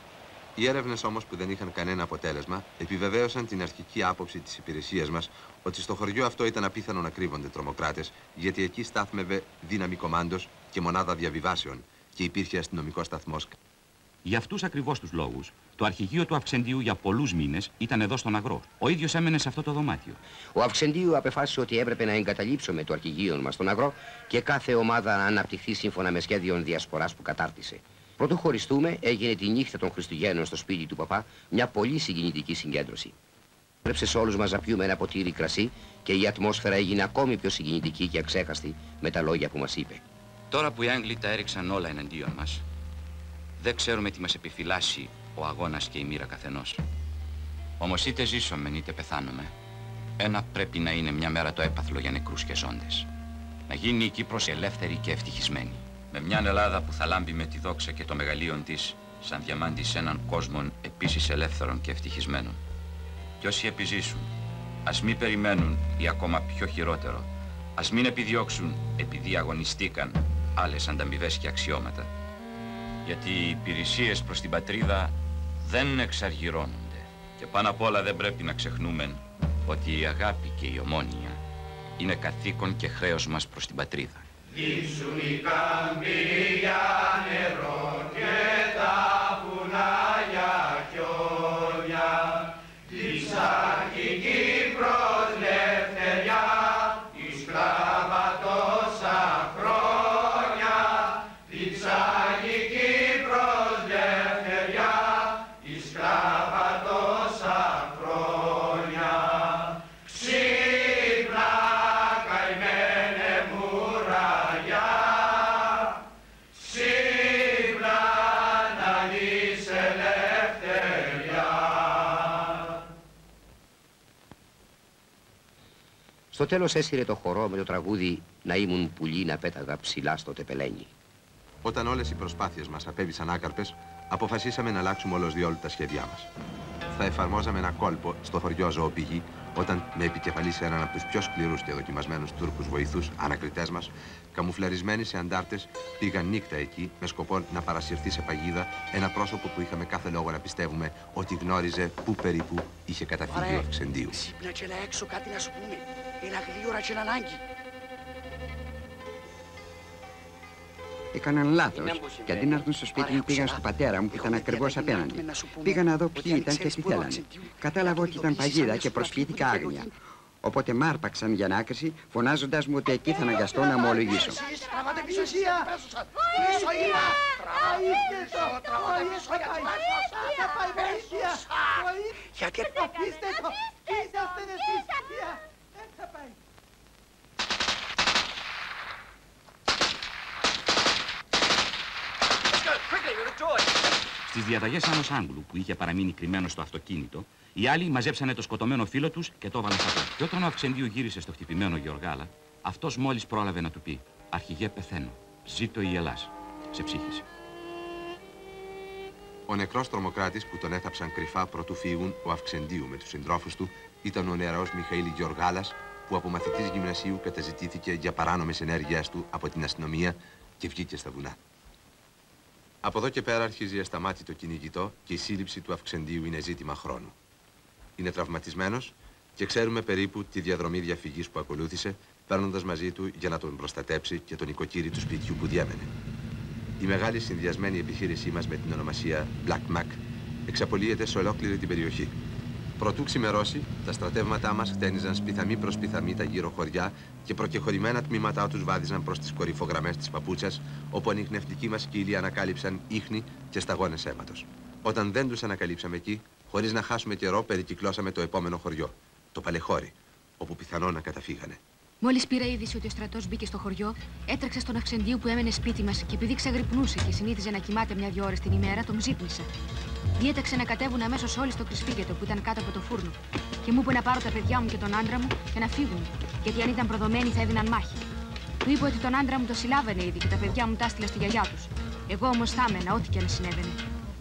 [SPEAKER 5] Οι έρευνες όμως που δεν είχαν κανένα αποτέλεσμα, επιβεβαίωσαν την αρχική άποψη της υπηρεσίας μας ότι στο χωριό αυτό ήταν απίθανο να κρύβονται τρομοκράτες, γιατί εκεί στάθμευε δύναμη κομμάντος και μονάδα διαβιβάσεων και υπήρχε αστυνομικός σταθμός.
[SPEAKER 2] Για αυτούς ακριβώς τους λόγους, το αρχηγείο του Αυξεντίου για πολλούς μήνες ήταν εδώ στον Αγρό. Ο ίδιος έμενε σε αυτό το δωμάτιο.
[SPEAKER 13] Ο Αυξεντίου απεφάσισε ότι έπρεπε να εγκαταλείψουμε το αρχηγείο μας στον Αγρό και κάθε ομάδα να αναπτυχθεί σύμφωνα με σχέδιον διασποράς που κατάρτισε. Πρωτού χωριστούμε, έγινε τη νύχτα των Χριστουγέννων στο σπίτι του παπά μια πολύ συγκινητική συγκέντρωση. Πρέπει σε όλους μας να πιούμε ένα ποτήρι κρασί και η ατμόσφαιρα έγινε ακόμη πιο συγκινητική και αξέχαστη με τα λόγια που μας είπε.
[SPEAKER 2] Τώρα που οι Άγγλοι τα έριξαν όλα εναντίον μας, δεν ξέρουμε τι μας επιφυλάσσει ο αγώνας και η μοίρα καθενός. Όμως είτε ζήσαμε είτε πεθάνουμε, ένα πρέπει να είναι μια μέρα το έπαθλο για νεκρούς και ζώντες. Να γίνει η Κύπρος ελεύθερη και ευτυχισμένη. Με μια Ελλάδα που θα λάμπει με τη δόξα και το μεγαλείον της, σαν διαμάντη σε έναν κόσμο επίσης ελεύθερων και ευτυχισμένων. Και όσοι επιζήσουν, ας μην περιμένουν ή ακόμα πιο χειρότερο, ας μην επιδιώξουν επειδή αγωνιστήκαν άλλες ανταμοιβές και αξιώματα. Γιατί οι υπηρεσίες προς την πατρίδα δεν εξαργυρώνονται. Και πάνω απ' όλα δεν πρέπει να ξεχνούμε ότι η αγάπη και η ομόνοια είναι καθήκον και χρέος μας προς την πατρίδα.
[SPEAKER 6] Δείξουν οι κάμποι για νερό και τα βουνά για χιόνια, της αρχική προς λευτεριά, η σκλάβα τόσα χρόνια, της αρχική προς λευτεριά, η σκλάβα τόσα χρόνια. Ξύπνα καημένε μουραγιά,
[SPEAKER 13] Στο τέλος έσυρε το χορό με το τραγούδι «Να ήμουν πουλί να πέταγα ψηλά στο τεπελένι».
[SPEAKER 5] Όταν όλες οι προσπάθειες μας απέβησαν άκαρπες, αποφασίσαμε να αλλάξουμε όλος διόλου τα σχέδιά μας. Θα εφαρμόζαμε ένα κόλπο στο χωριό Ζωοπηγή, όταν με επικεφαλή σε έναν από τους πιο σκληρούς και δοκιμασμένους Τούρκους βοηθούς, ανακριτές μας, καμουφλαρισμένοι σε αντάρτες, πήγαν νύχτα εκεί με σκοπό να παρασυρθεί σε παγίδα ένα πρόσωπο που είχαμε κάθε λόγο να πιστεύουμε ότι γνώριζε πού περίπου είχε καταφύγει ο Αυξεντίου.
[SPEAKER 10] Ξύπνα και έλα έξω, κάτι να σου πούμε. Έλα γλύωρα και να ανάγκη.
[SPEAKER 7] Έκαναν λάθος και αντί να έρθουν στο σπίτι μου πήγαν στο πατέρα μου που ήταν ακριβώς απέναντι. Πήγα να δω ποιοι ήταν και τι θέλανε. Κατάλαβα ότι ήταν παγίδα και προσφύθηκα άγνοια. Οπότε μ' άρπαξαν για ανάκριση, φωνάζοντας μου ότι εκεί θα αναγκαστώ να ομολογήσω.
[SPEAKER 10] Τραβάτε πίσω εσείς! Πίσω είναι! Γιατί
[SPEAKER 14] αφήστε το! Είσαστε εσείς! Δεν θα πάει!
[SPEAKER 2] Στις διαταγές Άννος Άγγλου, που είχε παραμείνει κρυμμένο στο αυτοκίνητο, οι άλλοι μαζέψανε το σκοτωμένο φίλο τους και το έβαλαν στα πόδια. Και όταν ο Αυξεντίου γύρισε στο χτυπημένο Γεωργάλα, αυτός μόλις πρόλαβε να του πει «Αρχηγέ, πεθαίνω. Ζήτω η Ελλάς». Σε ψύχησε.
[SPEAKER 5] Ο νεκρός τρομοκράτης που τον έθαψαν κρυφά προτού φύγουν ο Αυξεντίου με τους συντρόφους του ήταν ο νεαρός Μιχαήλ Γεωργάλας, που από μαθητής γυμνασίου καταζητήθηκε για παράνομες ενέργειές του από την αστυνομία και βγήκε στα βουνά. Από εδώ και πέρα αρχίζει ασταμάτητο κυνηγητό και η σύλληψη του Αυξεντίου είναι ζήτημα χρόνου. Είναι τραυματισμένος και ξέρουμε περίπου τη διαδρομή διαφυγής που ακολούθησε, παίρνοντας μαζί του για να τον προστατέψει και τον οικοκύρη του σπιτιού που διέμενε. Η μεγάλη συνδυασμένη επιχείρησή μας με την ονομασία Black Mac εξαπολύεται σε ολόκληρη την περιοχή. Προτού ξημερώσει, τα στρατεύματά μας χτένιζαν σπιθαμή προς σπιθαμή τα γύρω χωριά και προκεχωρημένα τμήματά τους βάδιζαν προς τις κορυφογραμμές της παπούτσας, όπου ανιχνευτικοί μας σκύλοι ανακάλυψαν ίχνη και σταγόνες αίματος. Όταν δεν τους ανακαλύψαμε εκεί, χωρίς να χάσουμε καιρό, περικυκλώσαμε το επόμενο χωριό, το Παλαιχώρι, όπου πιθανόν να καταφύγανε.
[SPEAKER 9] Μόλις πήρα είδηση ότι ο στρατός μπήκε στο χωριό, έτρεξα στον Αυξεντίου που έμενε σπίτι μας και επειδή ξαγρυπνούσε και συνήθιζε να κοιμάται 1-2 ώρες την ημέρα, τον ξύπνησα. Διέταξε να κατέβουν αμέσως όλοι στο κρυσφύγετο που ήταν κάτω από το φούρνο και μου είπε να πάρω τα παιδιά μου και τον άντρα μου και να φύγουν, γιατί αν ήταν προδομένοι θα έδιναν μάχη. Του είπε ότι τον άντρα μου το συλλάβαινε ήδη και τα παιδιά μου τα έστειλα στη γιαγιά τους. Εγώ όμως θα έμενα, ό,τι και αν συνέβαινε.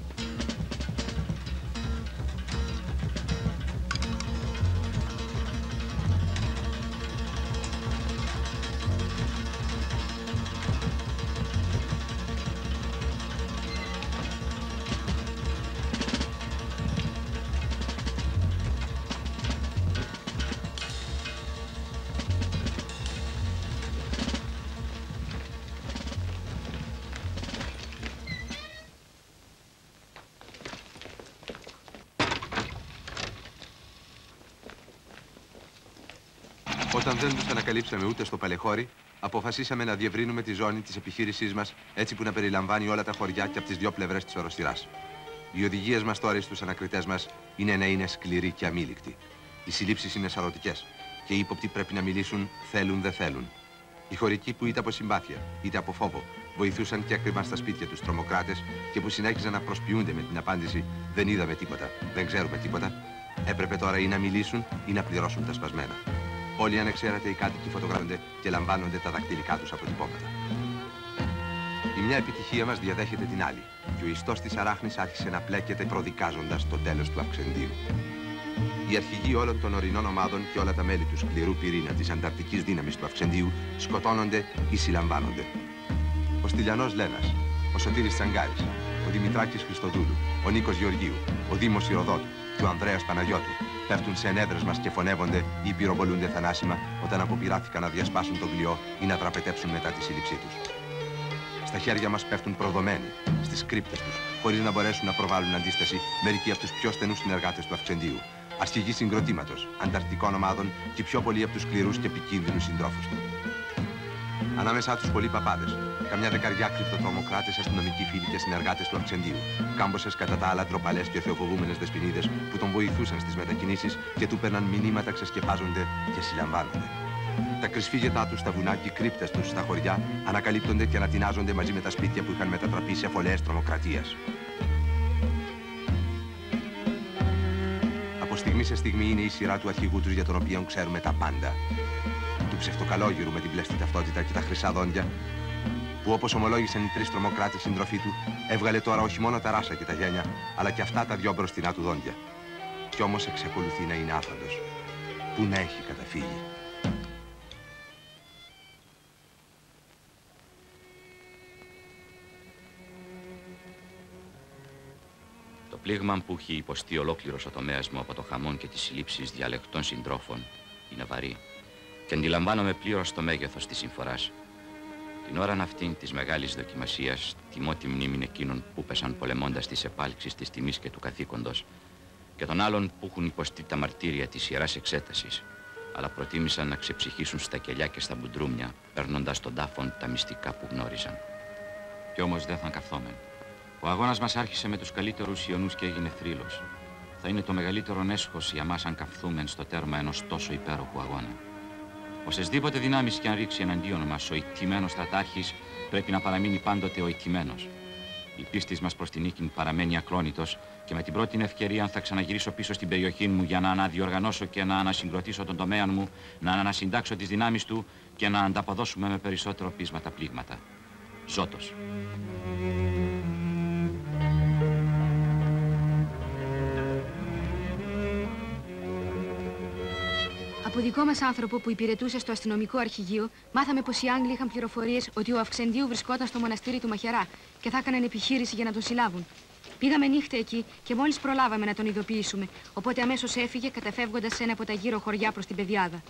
[SPEAKER 5] Όταν δεν τους ανακαλύψαμε ούτε στο Παλαιχώρι, αποφασίσαμε να διευρύνουμε τη ζώνη της επιχείρησής μας έτσι που να περιλαμβάνει όλα τα χωριά και από τις δύο πλευρές της οροσειράς. Οι οδηγίες μας τώρα στους ανακριτές μας είναι να είναι σκληροί και αμήλικτοι. Οι συλλήψεις είναι σαρωτικές και οι ύποπτοι πρέπει να μιλήσουν θέλουν δεν θέλουν. Οι χωρικοί που είτε από συμπάθεια είτε από φόβο βοηθούσαν και έκρυβαν στα σπίτια τους τρομοκράτες και που συνέχιζαν να προσποιούνται με την απάντηση «Δεν είδαμε τίποτα, δεν ξέρουμε τίποτα», έπρεπε τώρα ή να μιλήσουν ή να πληρώσουν τα σπασμένα. Όλοι ανεξαίρετα οι κάτοικοι φωτογραφούνται και λαμβάνονται τα δακτυλικά τους αποτυπώματα. Η μια επιτυχία μας διαδέχεται την άλλη και ο ιστός της αράχνης άρχισε να πλέκεται προδικάζοντας το τέλος του Αυξεντίου. Οι αρχηγοί όλων των ορεινών ομάδων και όλα τα μέλη του σκληρού πυρήνα της ανταρκτικής δύναμης του Αυξεντίου σκοτώνονται ή συλλαμβάνονται. Ο Στυλιανός Λένας, ο Σωτήρης Τσαγκάρης, ο Δημητράκης Χριστοδούλου, ο Νίκος Γεωργίου, ο Δήμος Ηροδότου και ο Ανδρέας Παναγιώτου πέφτουν σε ενέδρες μας και φωνεύονται ή πυροβολούνται θανάσιμα όταν αποπειράθηκαν να διασπάσουν τον κλειό ή να τραπετέψουν μετά τη σύλληψή τους. Στα χέρια μας πέφτουν προδομένοι, στις κρύπτες τους, χωρίς να μπορέσουν να προβάλλουν αντίσταση μερικοί από τους πιο στενούς συνεργάτες του Αυξεντίου, αρχηγοί συγκροτήματος, ανταρκτικών ομάδων και πιο πολλοί από τους σκληρούς και επικίνδυνους συντρόφους του. Ανάμεσά τους πολλοί παπάδες, καμιά δεκαριά κρυπτοτρομοκράτες, αστυνομικοί φίλοι και συνεργάτες του Αυξεντίου, κάμποσες κατά τα άλλα ντροπαλές και θεοφοβούμενες δεσποινίδες που τον βοηθούσαν στις μετακινήσεις και του παίρναν μηνύματα, ξεσκεπάζονται και συλλαμβάνονται. Τα κρυσφύγετά τους στα βουνά και οι κρύπτες τους στα χωριά ανακαλύπτονται και ανατινάζονται μαζί με τα σπίτια που είχαν μετατραπεί σε φωλές τρομοκρατίας. Από στιγμή σε στιγμή είναι η σειρά του αρχηγού τους για τον οποίο ξέρουμε τα πάντα. ψευτοκαλόγυρου με την πλεστή ταυτότητα και τα χρυσά δόντια, που όπως ομολόγησαν οι 3 τρομοκράτες συντροφοί του, έβγαλε τώρα όχι μόνο τα ράσα και τα γένια, αλλά και αυτά τα 2 μπροστινά του δόντια. Κι όμως εξακολουθεί να είναι άφαντος. Πού να έχει καταφύγει.
[SPEAKER 2] Το πλήγμα που έχει υποστεί ολόκληρος ο τομέας μου από το χαμόν και τις συλλήψεις διαλεκτών συντρόφων είναι βαρύ και αντιλαμβάνομαι πλήρως το μέγεθος της συμφοράς. Την ώρα αυτήν της μεγάλης δοκιμασίας τιμώ τη μνήμη εκείνων που πέσαν πολεμώντας τις επάλξεις της τιμής και του καθήκοντος και των άλλων που έχουν υποστεί τα μαρτύρια της Ιεράς Εξέτασης, αλλά προτίμησαν να ξεψυχήσουν στα κελιά και στα μπουντρούμια, παίρνοντας των τάφων τα μυστικά που γνώριζαν. Κι όμως δεν θα καθόμεν. Ο αγώνας μας άρχισε με τους καλύτερους Ιωνούς και έγινε θρύλος. Θα είναι το μεγαλύτερο έσχος για μας αν καυθούμεν στο τέρμα ενός τόσο υπέροχου αγώνα. Όσεσδήποτε δυνάμεις και αν ρίξει εναντίον μας, ο ηττημένος στρατάρχης πρέπει να παραμείνει πάντοτε ο ηττημένος. Η πίστη μας προς την νίκη παραμένει ακλόνητος και με την πρώτη ευκαιρία, αν θα ξαναγυρίσω πίσω στην περιοχή μου για να αναδιοργανώσω και να ανασυγκροτήσω τον τομέα μου, να ανασυντάξω τις δυνάμεις του και να ανταποδώσουμε με περισσότερο πείσμα τα πλήγματα. Ζώτος.
[SPEAKER 9] Από δικό μας άνθρωπο που υπηρετούσε στο αστυνομικό αρχηγείο, μάθαμε πως οι Άγγλοι είχαν πληροφορίες ότι ο Αυξεντίου βρισκόταν στο μοναστήρι του Μαχαιρά και θα έκαναν επιχείρηση για να τον συλλάβουν. Πήγαμε νύχτα εκεί και μόλις προλάβαμε να τον ειδοποιήσουμε, οπότε αμέσως έφυγε καταφεύγοντας σε ένα από τα γύρω χωριά προς την Πεδιάδα.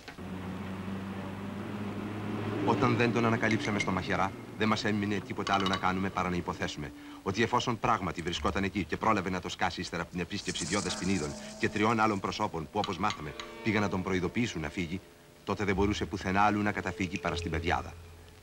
[SPEAKER 5] Όταν δεν τον ανακαλύψαμε στο Μαχαιρά, δεν μας έμεινε τίποτα άλλο να κάνουμε παρά να υποθέσουμε ότι εφόσον πράγματι βρισκόταν εκεί και πρόλαβε να το σκάσει ύστερα από την επίσκεψη 2 δεσποινίδων και 3 άλλων προσώπων που, όπως μάθαμε, πήγαν να τον προειδοποιήσουν να φύγει, τότε δεν μπορούσε πουθενά άλλου να καταφύγει παρά στην Πεδιάδα.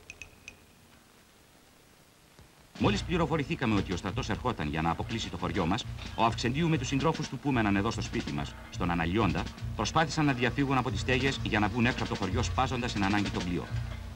[SPEAKER 2] Μόλις πληροφορηθήκαμε ότι ο στρατός ερχόταν για να αποκλείσει το χωριό μας, ο Αυξεντίου με τους συντρόφους του που έμεναν εδώ στο σπίτι μας, στον Αναλιώντα, προσπάθησαν να διαφύγουν από τις στέγες για να βγουν έξω από το χωριό σπάζοντας εν ανάγκη τον πλοίο.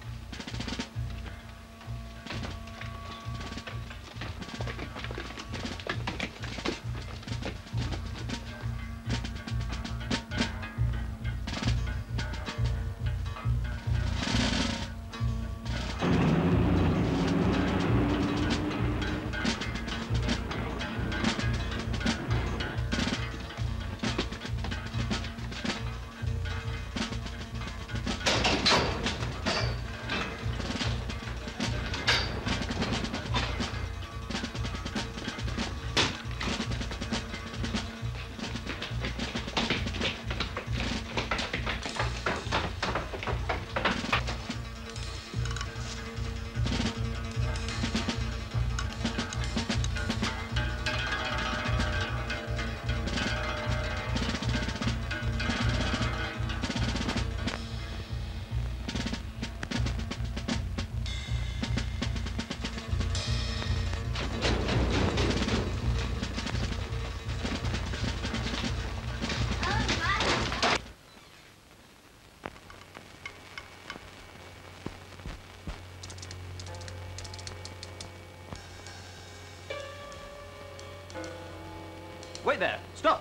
[SPEAKER 15] Wait there. Stop.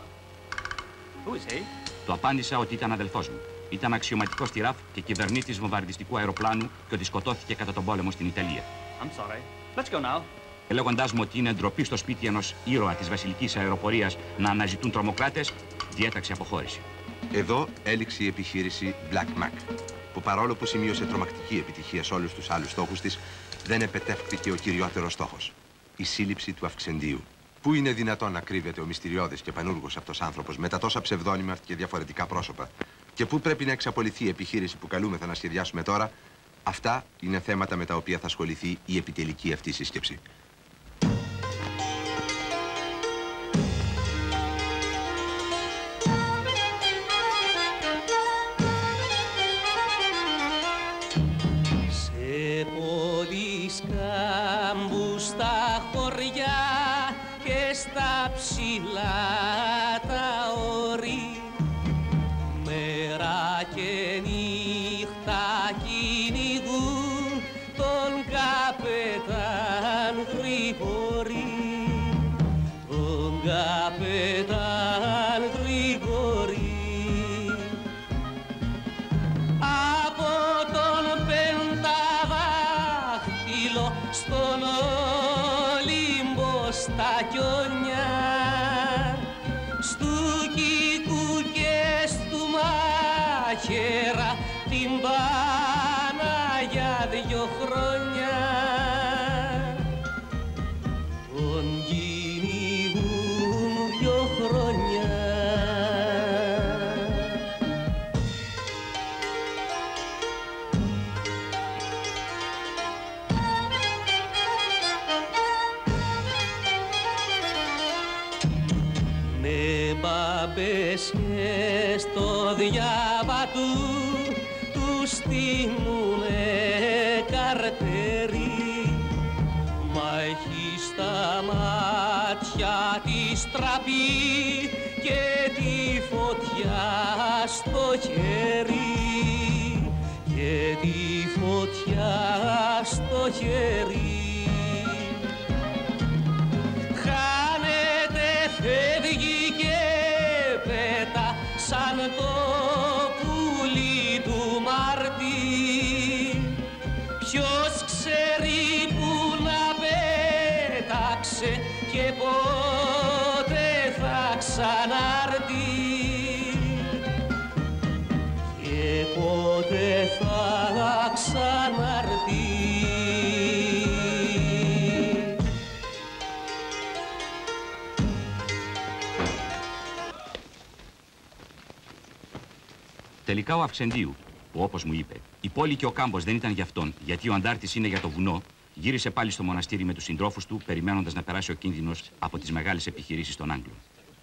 [SPEAKER 15] Who is he?
[SPEAKER 2] Του απάντησα ότι ήταν αδελφός μου. Ήταν αξιωματικός στη ΡΑΦ και κυβερνήτης βομβαρδιστικού αεροπλάνου και ότι σκοτώθηκε κατά τον πόλεμο στην Ιταλία.
[SPEAKER 15] I'm sorry. Let's go now.
[SPEAKER 2] Λέγοντας μου ότι είναι ντροπή στο σπίτι ενός ήρωα της βασιλικής αεροπορίας να αναζητούν τρομοκράτες, διέταξε αποχώρηση.
[SPEAKER 5] Εδώ έληξε η επιχείρηση Black Mac, που παρόλο που σημείωσε τρομακτική επιτυχία σε όλους τους άλλους στόχους της, δεν επετεύχθηκε ο κυριότερος στόχος, η σύλληψη του Αυξεντίου. Πού είναι δυνατόν να κρύβεται ο μυστηριώδης και πανούργος αυτός άνθρωπος με τα τόσα ψευδόνυμα και διαφορετικά πρόσωπα, και πού πρέπει να εξαπολυθεί η επιχείρηση που καλούμεθα να σχεδιάσουμε τώρα, αυτά είναι θέματα με τα οποία θα ασχοληθεί η επιτελική αυτή σύσκεψη.
[SPEAKER 6] Σε πολλής κάμπους στα χωριά και στα ψηλά τα όρη, μέρα και νύχτα κυνηγούν τον καπετάν Γρηγορή, τον καπετάν Γρηγορή. Από στα κιόνια, στου Κικού και στου Μάχαιρα την πάνα για 2 χρόνια. Τον κυνηγούν 2 χρόνια. Με μπαμπές και στο διάβα του στείλουνε καρτέρι, μα έχει στα μάτια της τραπή και τη φωτιά στο χέρι, και τη φωτιά στο χέρι. Χάνεται, φεύγει και πέτα σαν το πουλί του Μάρτη. Ποιος ξέρει που να πέταξε και πότε θα ξανάρθει, και πότε θα ξανάρθει.
[SPEAKER 2] Τελικά ο Αυξεντίου, που όπως μου είπε, η πόλη και ο κάμπος δεν ήταν για αυτόν, γιατί ο αντάρτης είναι για το βουνό, γύρισε πάλι στο μοναστήρι με τους συντρόφους του, περιμένοντας να περάσει ο κίνδυνος από τις μεγάλες επιχειρήσεις των Άγγλων.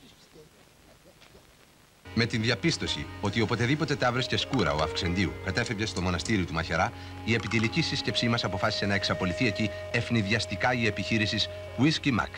[SPEAKER 5] Με την διαπίστωση ότι οποτεδήποτε τα έβρισκε σκούρα ο Αυξεντίου κατέφευγε στο μοναστήρι του Μαχαιρά, η επιτελική σύσκεψή μας αποφάσισε να εξαπολυθεί εκεί ευνηδιαστικά η επιχείρηση Whisky Mac.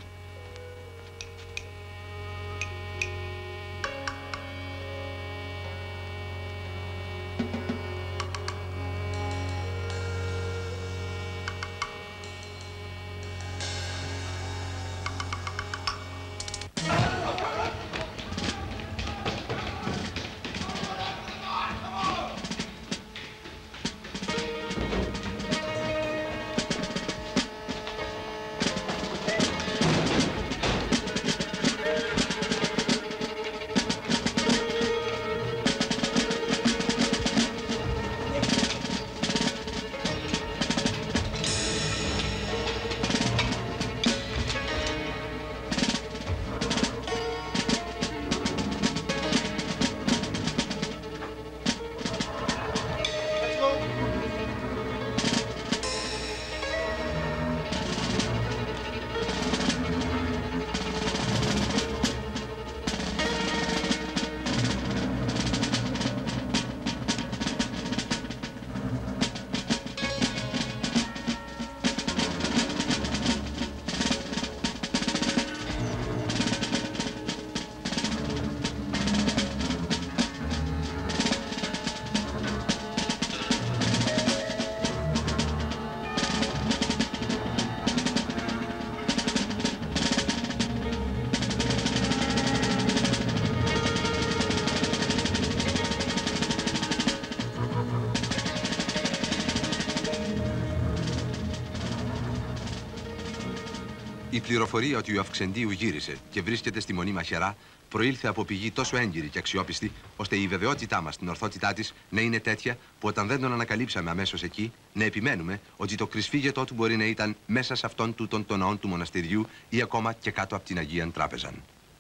[SPEAKER 5] Η πληροφορία ότι ο Αυξεντίου γύρισε και βρίσκεται στη Μονή Μαχαιρά προήλθε από πηγή τόσο έγκυρη και αξιόπιστη, ώστε η βεβαιότητά μας στην ορθότητά της να είναι τέτοια που όταν δεν τον ανακαλύψαμε αμέσως εκεί, να επιμένουμε ότι το κρυσφύγετό του μπορεί να ήταν μέσα σε αυτόν τούτον των ναών του μοναστηριού ή ακόμα και κάτω από την Αγίαν Τράπεζαν.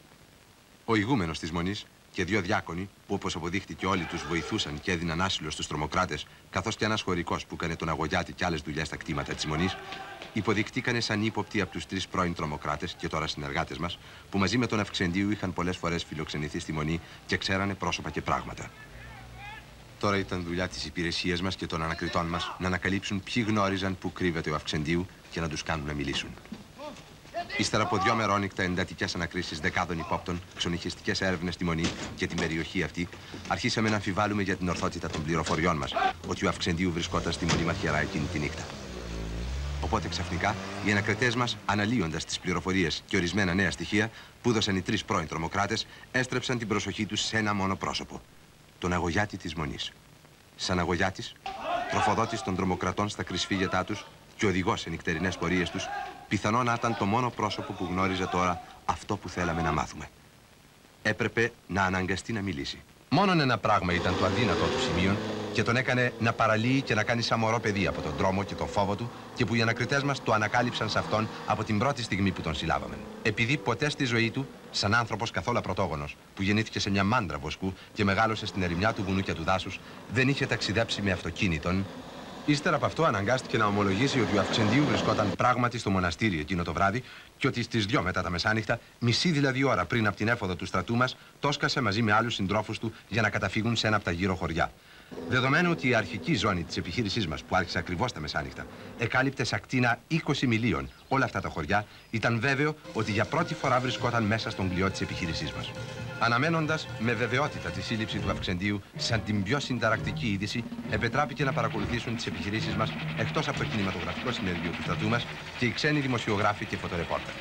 [SPEAKER 5] Ο ηγούμενος της Μονής και 2 διάκονοι, που όπως αποδείχτηκε όλοι τους βοηθούσαν και έδιναν άσυλο στους τρομοκράτες, καθώς και ένας χωρικός που έκανε τον Αγωγιάτη και άλλες δουλειές στα κτήματα της Μονής, υποδεικτήκανε σαν ύποπτοι από τους 3 πρώην τρομοκράτες και τώρα συνεργάτες μας, που μαζί με τον Αυξεντίου είχαν πολλές φορές φιλοξενηθεί στη Μονή και ξέρανε πρόσωπα και πράγματα. Τώρα ήταν δουλειά της υπηρεσίας μας και των ανακριτών μας να ανακαλύψουν ποιοι γνώριζαν που κρύβεται ο Αυξεντίου και να τους κάνουν να μιλήσουν. Ύστερα από 2 μερόνυχτα εντατικές ανακρίσεις δεκάδων υπόπτων, ξενυχιστικές έρευνες στη Μονή και την περιοχή αυτή, αρχίσαμε να αμφιβάλλουμε για την ορθότητα των πληροφοριών μας ότι ο Αυξεντίου βρισκόταν στη Μονή Μαχαιρά εκείνη τη νύχτα. Οπότε ξαφνικά οι ανακριτές μας, αναλύοντας τις πληροφορίες και ορισμένα νέα στοιχεία που έδωσαν οι 3 πρώην τρομοκράτες, έστρεψαν την προσοχή τους σε ένα μόνο πρόσωπο: τον Αγωγιάτη της Μονής. Σαν Αγωγιάτης, τροφοδότης των τρομοκρατών στα κρυσφύγετά τους και οδηγός σε νυχτερινές πορείες τους, πιθανό να ήταν το μόνο πρόσωπο που γνώριζε τώρα αυτό που θέλαμε να μάθουμε. Έπρεπε να αναγκαστεί να μιλήσει. Μόνον ένα πράγμα ήταν το αδύνατο του σημείων και τον έκανε να παραλύει και να κάνει σαν μωρό παιδί από τον τρόμο και τον φόβο του και που οι ανακριτές μας το ανακάλυψαν σε αυτόν από την πρώτη στιγμή που τον συλλάβαμε. Επειδή ποτέ στη ζωή του, σαν άνθρωπος καθόλου πρωτόγονος, που γεννήθηκε σε μια μάντρα βοσκού και μεγάλωσε στην ερημιά του βουνού και του δάσους, δεν είχε ταξιδέψει με αυτοκίνητον. Ύστερα από αυτό αναγκάστηκε να ομολογήσει ότι ο Αυξεντίου βρισκόταν πράγματι στο μοναστήρι εκείνο το βράδυ και ότι στις 2 μετά τα μεσάνυχτα, μισή δηλαδή ώρα πριν από την έφοδο του στρατού μας, το σκάσε μαζί με άλλους συντρόφους του για να καταφύγουν σε ένα από τα γύρω χωριά. Δεδομένου ότι η αρχική ζώνη της επιχείρησής μας, που άρχισε ακριβώς τα μεσάνυχτα, εκάλυπτε σε ακτίνα 20 μιλίων όλα αυτά τα χωριά, ήταν βέβαιο ότι για πρώτη φορά βρισκόταν μέσα στον κλειό της επιχείρησής μας. Αναμένοντας με βεβαιότητα τη σύλληψη του Αυξεντίου σαν την πιο συνταρακτική είδηση, επετράπηκε να παρακολουθήσουν τις επιχειρήσεις μας εκτός από το κινηματογραφικό συνεργείο του στρατού μας και οι ξένοι δημοσιογράφοι και φωτορεπόρτερ.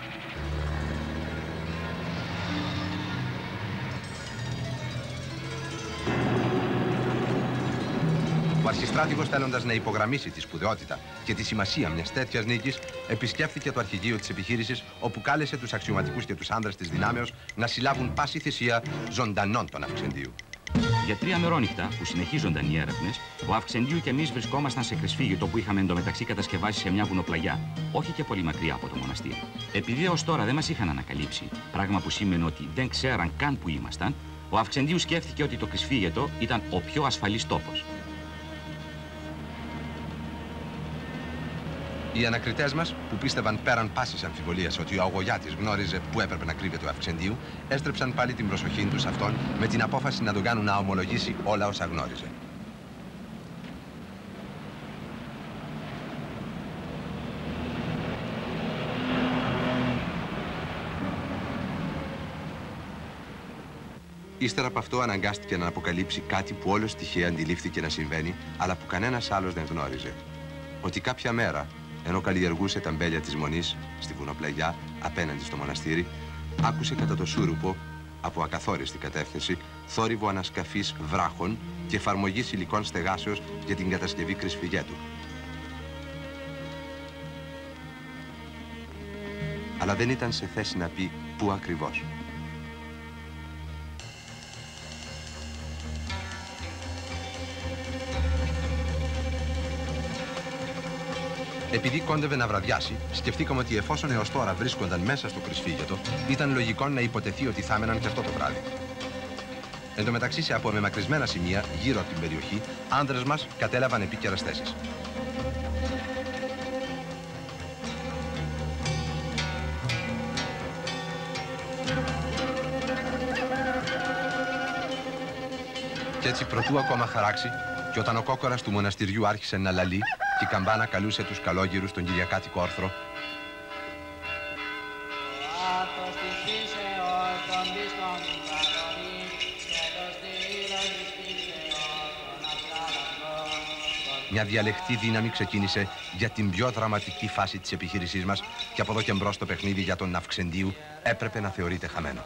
[SPEAKER 5] Ο αρχιστράτηγος, θέλοντας να υπογραμμίσει τη σπουδαιότητα και τη σημασία μιας τέτοιας νίκης, επισκέφθηκε το αρχηγείο της επιχείρησης, όπου κάλεσε τους αξιωματικούς και τους άνδρες της δυνάμεως να συλλάβουν πάση θυσία ζωντανών τον Αυξεντίου.
[SPEAKER 2] Για 3 μερόνυχτα που συνεχίζονταν οι έρευνες, ο Αυξεντίου και εμείς βρισκόμασταν σε κρυσφύγητο που είχαμε εντωμεταξύ κατασκευάσει σε μια βουνοπλαγιά, όχι και πολύ μακριά από το μοναστήρι. Επειδή έως τώρα δεν μας είχαν ανακαλύψει, πράγμα που σήμαινε ότι δεν ξέραν καν που ήμασταν, ο Αυξεντίου σκέφτηκε ότι το κρυσφύγητο ήταν ο πιο ασφαλής τόπος.
[SPEAKER 5] Οι ανακριτές μας, που πίστευαν πέραν πάσης αμφιβολίας ότι ο Αγωγιάτης γνώριζε που έπρεπε να κρύβεται ο Αυξεντίου, έστρεψαν πάλι την προσοχή τους σε αυτόν με την απόφαση να τον κάνουν να ομολογήσει όλα όσα γνώριζε. Ύστερα από αυτό αναγκάστηκε να αποκαλύψει κάτι που όλος τυχαία αντιλήφθηκε να συμβαίνει, αλλά που κανένας άλλος δεν γνώριζε. Ότι κάποια μέρα, ενώ καλλιεργούσε τα μπέλια της Μονής στη βουνοπλαγιά απέναντι στο μοναστήρι, άκουσε κατά το σούρουπο, από ακαθόριστη κατεύθυνση, θόρυβο ανασκαφής βράχων και εφαρμογής υλικών στεγάσεως για την κατασκευή κρυσφυγέτου. Αλλά δεν ήταν σε θέση να πει πού ακριβώς. Επειδή κόντευε να βραδιάσει, σκεφτήκαμε ότι εφόσον έως τώρα βρίσκονταν μέσα στο κρυσφύγετο, ήταν λογικό να υποτεθεί ότι θα έμεναν και αυτό το βράδυ. Εν τω μεταξύ, σε απομεμακρυσμένα σημεία γύρω από την περιοχή, άνδρες μας κατέλαβαν επίκαιρες θέσεις. Κι έτσι, προτού ακόμα χαράξει, και όταν ο κόκορας του μοναστηριού άρχισε να λαλεί και η καμπάνα καλούσε τους καλόγυρους στον κυριακάτικο όρθρο, μια διαλεκτή δύναμη ξεκίνησε για την πιο δραματική φάση της επιχείρησής μας και από εδώ και μπρος το παιχνίδι για τον Αυξεντίου έπρεπε να θεωρείται χαμένο.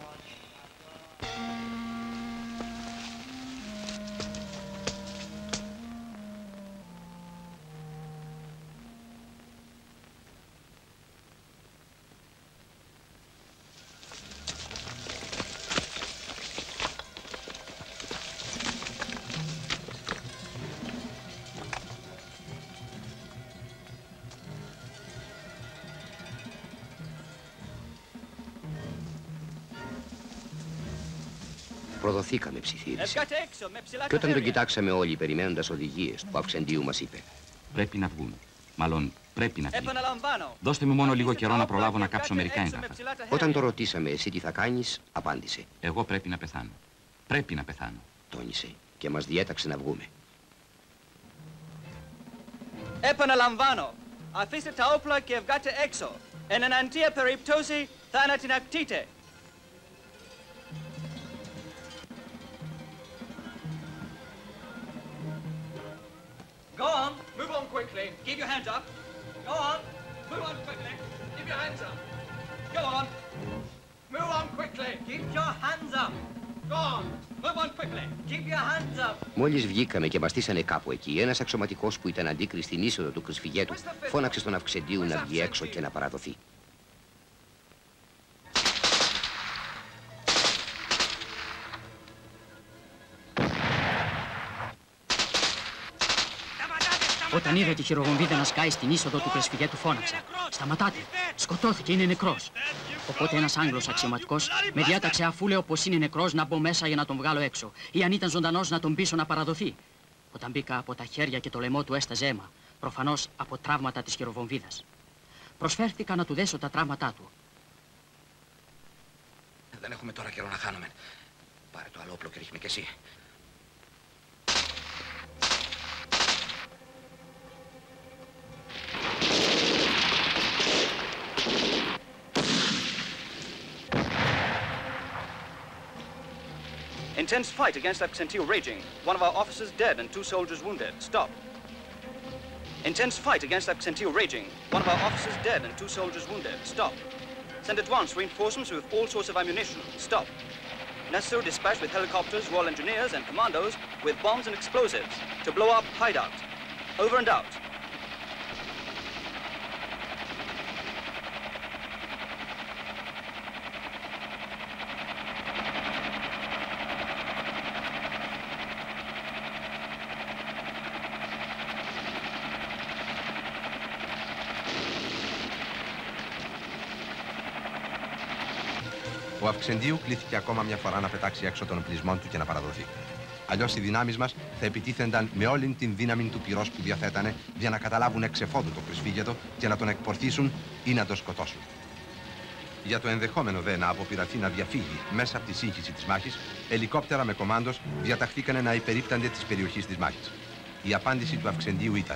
[SPEAKER 13] Προδοθήκαμε, ψιθύρισε. Και όταν τον κοιτάξαμε όλοι περιμένοντας οδηγίες, του Αυξεντίου μας είπε:
[SPEAKER 2] Πρέπει να βγουν. Μάλλον πρέπει να φύγουν. Δώστε μου μόνο λίγο καιρό να προλάβω να κάψω μερικά έγγραφα.
[SPEAKER 13] Όταν το ρωτήσαμε εσύ τι θα κάνεις, απάντησε:
[SPEAKER 2] Εγώ πρέπει να πεθάνω. Πρέπει να πεθάνω.
[SPEAKER 13] Τόνισε και μας διέταξε να βγούμε.
[SPEAKER 15] Επαναλαμβάνω. Αφήστε τα όπλα και βγάτε έξω. Εν εναντία περιπτώσει θα ανατινακτείτε. Go on, move on quickly. Keep your hands up. Go on, move on quickly. Keep your hands up. Go on, move on quickly. Keep your hands up.
[SPEAKER 13] Μόλις βγήκαμε και μας στήσανε κάπου εκεί, ένας αξιωματικός που ήταν αντίκρις στην είσοδο του Κρυσφυγέτου φώναξε στον Αυξεντίου να βγει έξω και να παραδοθεί.
[SPEAKER 8] Όταν είδα τη χειροβομβίδα να σκάει στην είσοδο του Κρυσφυγέτου, φώναξα. Σταματάτε! Σκοτώθηκε, είναι νεκρός. Οπότε ένας Άγγλος αξιωματικός με διάταξε, αφού λέω πως είναι νεκρός, να μπω μέσα για να τον βγάλω έξω. Ή αν ήταν ζωντανός, να τον πείσω να παραδοθεί. Όταν μπήκα, από τα χέρια και το λαιμό του έσταζε αίμα, προφανώς από τραύματα της χειροβομβίδας. Προσφέρθηκα να του δέσω τα τραύματά του.
[SPEAKER 10] Δεν έχουμε τώρα καιρό να χάνουμε. Πάρε το άλλο όπλο και ρίχνε κι εσύ.
[SPEAKER 15] Intense fight against Absentee raging. One of our officers dead and 2 soldiers wounded. Stop. Intense fight against Absentee raging. One of our officers dead and 2 soldiers wounded. Stop. Send at once reinforcements with all sorts of ammunition. Stop. Necessary dispatch with helicopters, Royal Engineers and commandos with bombs and explosives to blow up hideout. Over and out.
[SPEAKER 5] Ο Αυξεντίου κλήθηκε ακόμα μια φορά να πετάξει έξω των οπλισμών του και να παραδοθεί. Αλλιώς οι δυνάμεις μας θα επιτίθενταν με όλη την δύναμη του πυρός που διαθέτανε για να καταλάβουν εξ εφόδου το Κρυσφύγετο και να τον εκπορθήσουν ή να τον σκοτώσουν. Για το ενδεχόμενο δε να αποπειραθεί να διαφύγει μέσα από τη σύγχυση της μάχης, ελικόπτερα με κομάντος διαταχθήκανε να υπερίπτανται της περιοχής της μάχης. Η απάντηση του Αυξεντίου ήταν: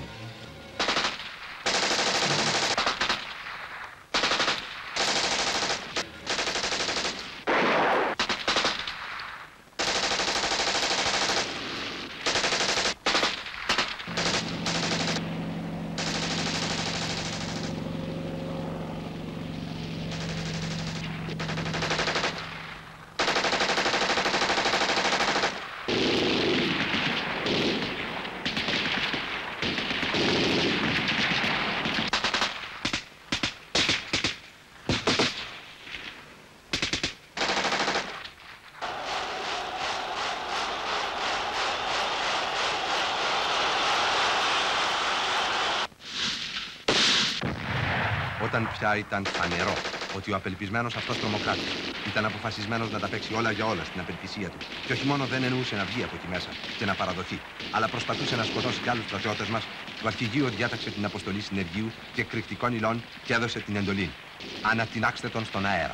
[SPEAKER 5] Όταν πια ήταν φανερό ότι ο απελπισμένος αυτός τρομοκράτης ήταν αποφασισμένος να τα παίξει όλα για όλα στην απελπισία του και όχι μόνο δεν εννοούσε να βγει από εκεί μέσα και να παραδοθεί, αλλά προσπαθούσε να σκοτώσει κι άλλους στρατιώτες μας, το αρχηγείο διάταξε την αποστολή συνεργείου και εκρηκτικών υλών και έδωσε την εντολή: ανατινάξτε τον στον αέρα.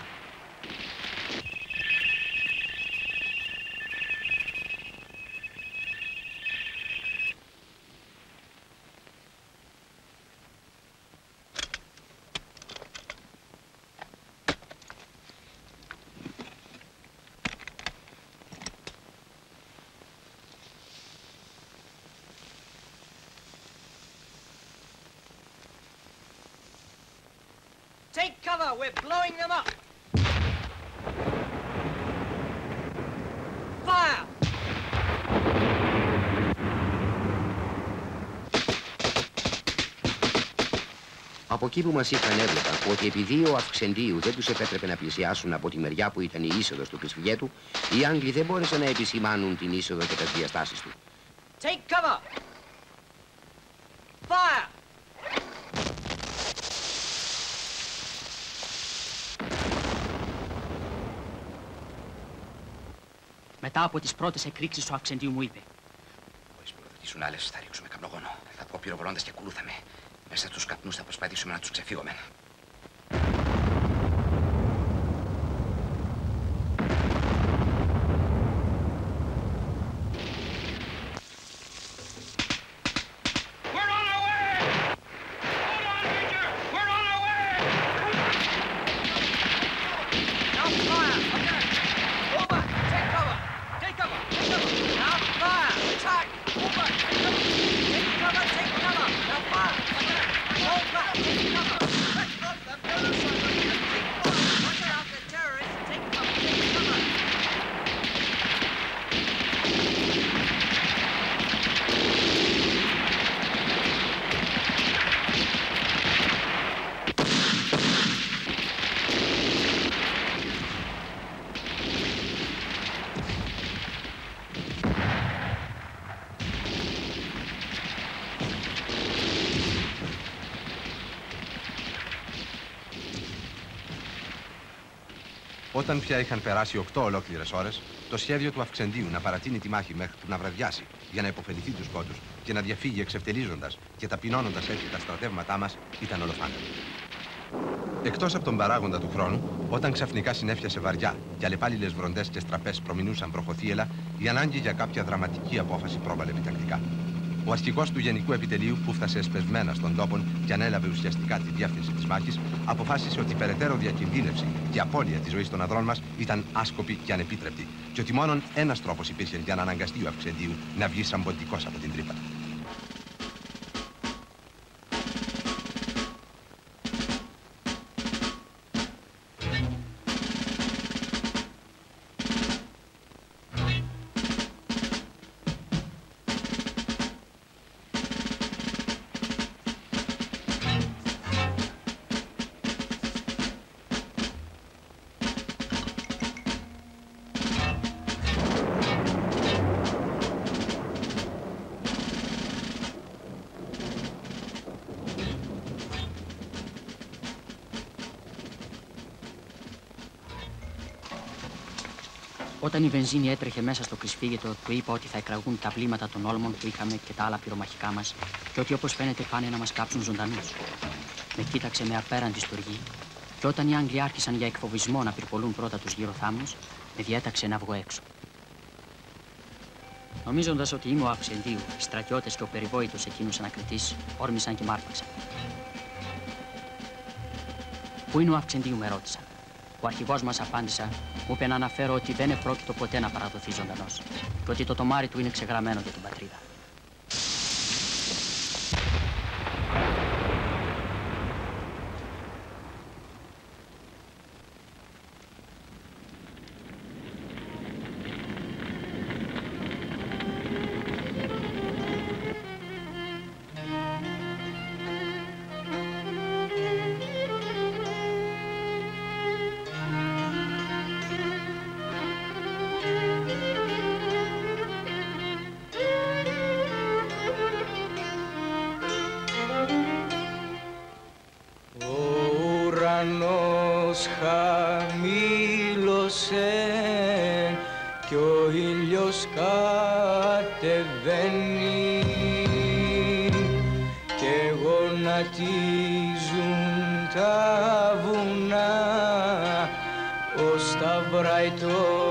[SPEAKER 15] Take cover, we're blowing them up! Fire!
[SPEAKER 13] Από εκεί που μας είχαν έβλεπαν ότι επειδή ο Αυξεντίου δεν τους επέτρεπε να πλησιάσουν από τη μεριά που ήταν η είσοδος του Κρυσφυγέτου, οι Άγγλοι δεν μπόρεσαν να επισημάνουν την είσοδο και τις διαστάσεις του.
[SPEAKER 15] Take cover! Fire!
[SPEAKER 8] Μετά από τις πρώτες εκρήξεις του Αυξεντίου μου είπε:
[SPEAKER 10] Μόλις προδοτήσουν άλλες, θα ρίξουμε καπνογόνο. Θα πω πυροβολώντας και ακολούθαμε. Μέσα στους καπνούς θα προσπαθήσουμε να τους ξεφύγουμε.
[SPEAKER 15] Take cover! Take cover! Now fire! Fall back! Take cover!
[SPEAKER 5] Όταν πια είχαν περάσει 8 ολόκληρες ώρες, το σχέδιο του Αυξεντίου να παρατείνει τη μάχη μέχρι που να βραδιάσει για να υποφεληθεί τους Σκότους και να διαφύγει εξευτελίζοντας και ταπεινώνοντας έτσι τα στρατεύματά μας ήταν ολοφάνερο. Εκτός από τον παράγοντα του χρόνου, όταν ξαφνικά συνέφιασε βαριά και αλλεπάλληλες βροντές και στραπές προμηνούσαν προχωθίελα, η ανάγκη για κάποια δραματική απόφαση πρόβαλε επιτακτικά. Ο αρχηγός του Γενικού Επιτελείου, που φτάσε εσπευσμένα στον τόπο και ανέλαβε ουσιαστικά τη διεύθυνση της μάχης, αποφάσισε ότι η περαιτέρω διακινδύνευση και απώλεια της ζωής των ανδρών μας ήταν άσκοπη και ανεπίτρεπτη, και ότι μόνον ένας τρόπος υπήρχε για να αναγκαστεί ο Αυξεντίου να βγει σαμποντικός από την τρύπα.
[SPEAKER 8] Όταν η βενζίνη έτρεχε μέσα στο κρυσφύγετο, του είπα ότι θα εκραγούν τα βλήματα των όλμων που είχαμε και τα άλλα πυρομαχικά μας και ότι όπως φαίνεται πάνε να μας κάψουν ζωντανούς. Με κοίταξε με απέραντη στοργή και όταν οι Άγγλοι άρχισαν για εκφοβισμό να πυρπολούν πρώτα τους γύρω θάμνους, με διέταξε να βγω έξω. Νομίζοντας ότι είμαι ο Αυξεντίου, οι στρατιώτες και ο περιβόητος εκείνος ανακριτής όρμησαν και μ' άρπαξαν. «Πού είναι ο Αυξεντίου?» με ρώτησαν. Ο αρχηγός μας, απάντησα, μου είπε να αναφέρω ότι δεν επρόκειτο ποτέ να παραδοθεί ζωντανός και ότι το τομάρι του είναι ξεγραμμένο για την πατρίδα.
[SPEAKER 6] Χαμήλωσε κι ο ήλιος κατεβαίνει και γονατίζουν τα βουνά ως τα βράει το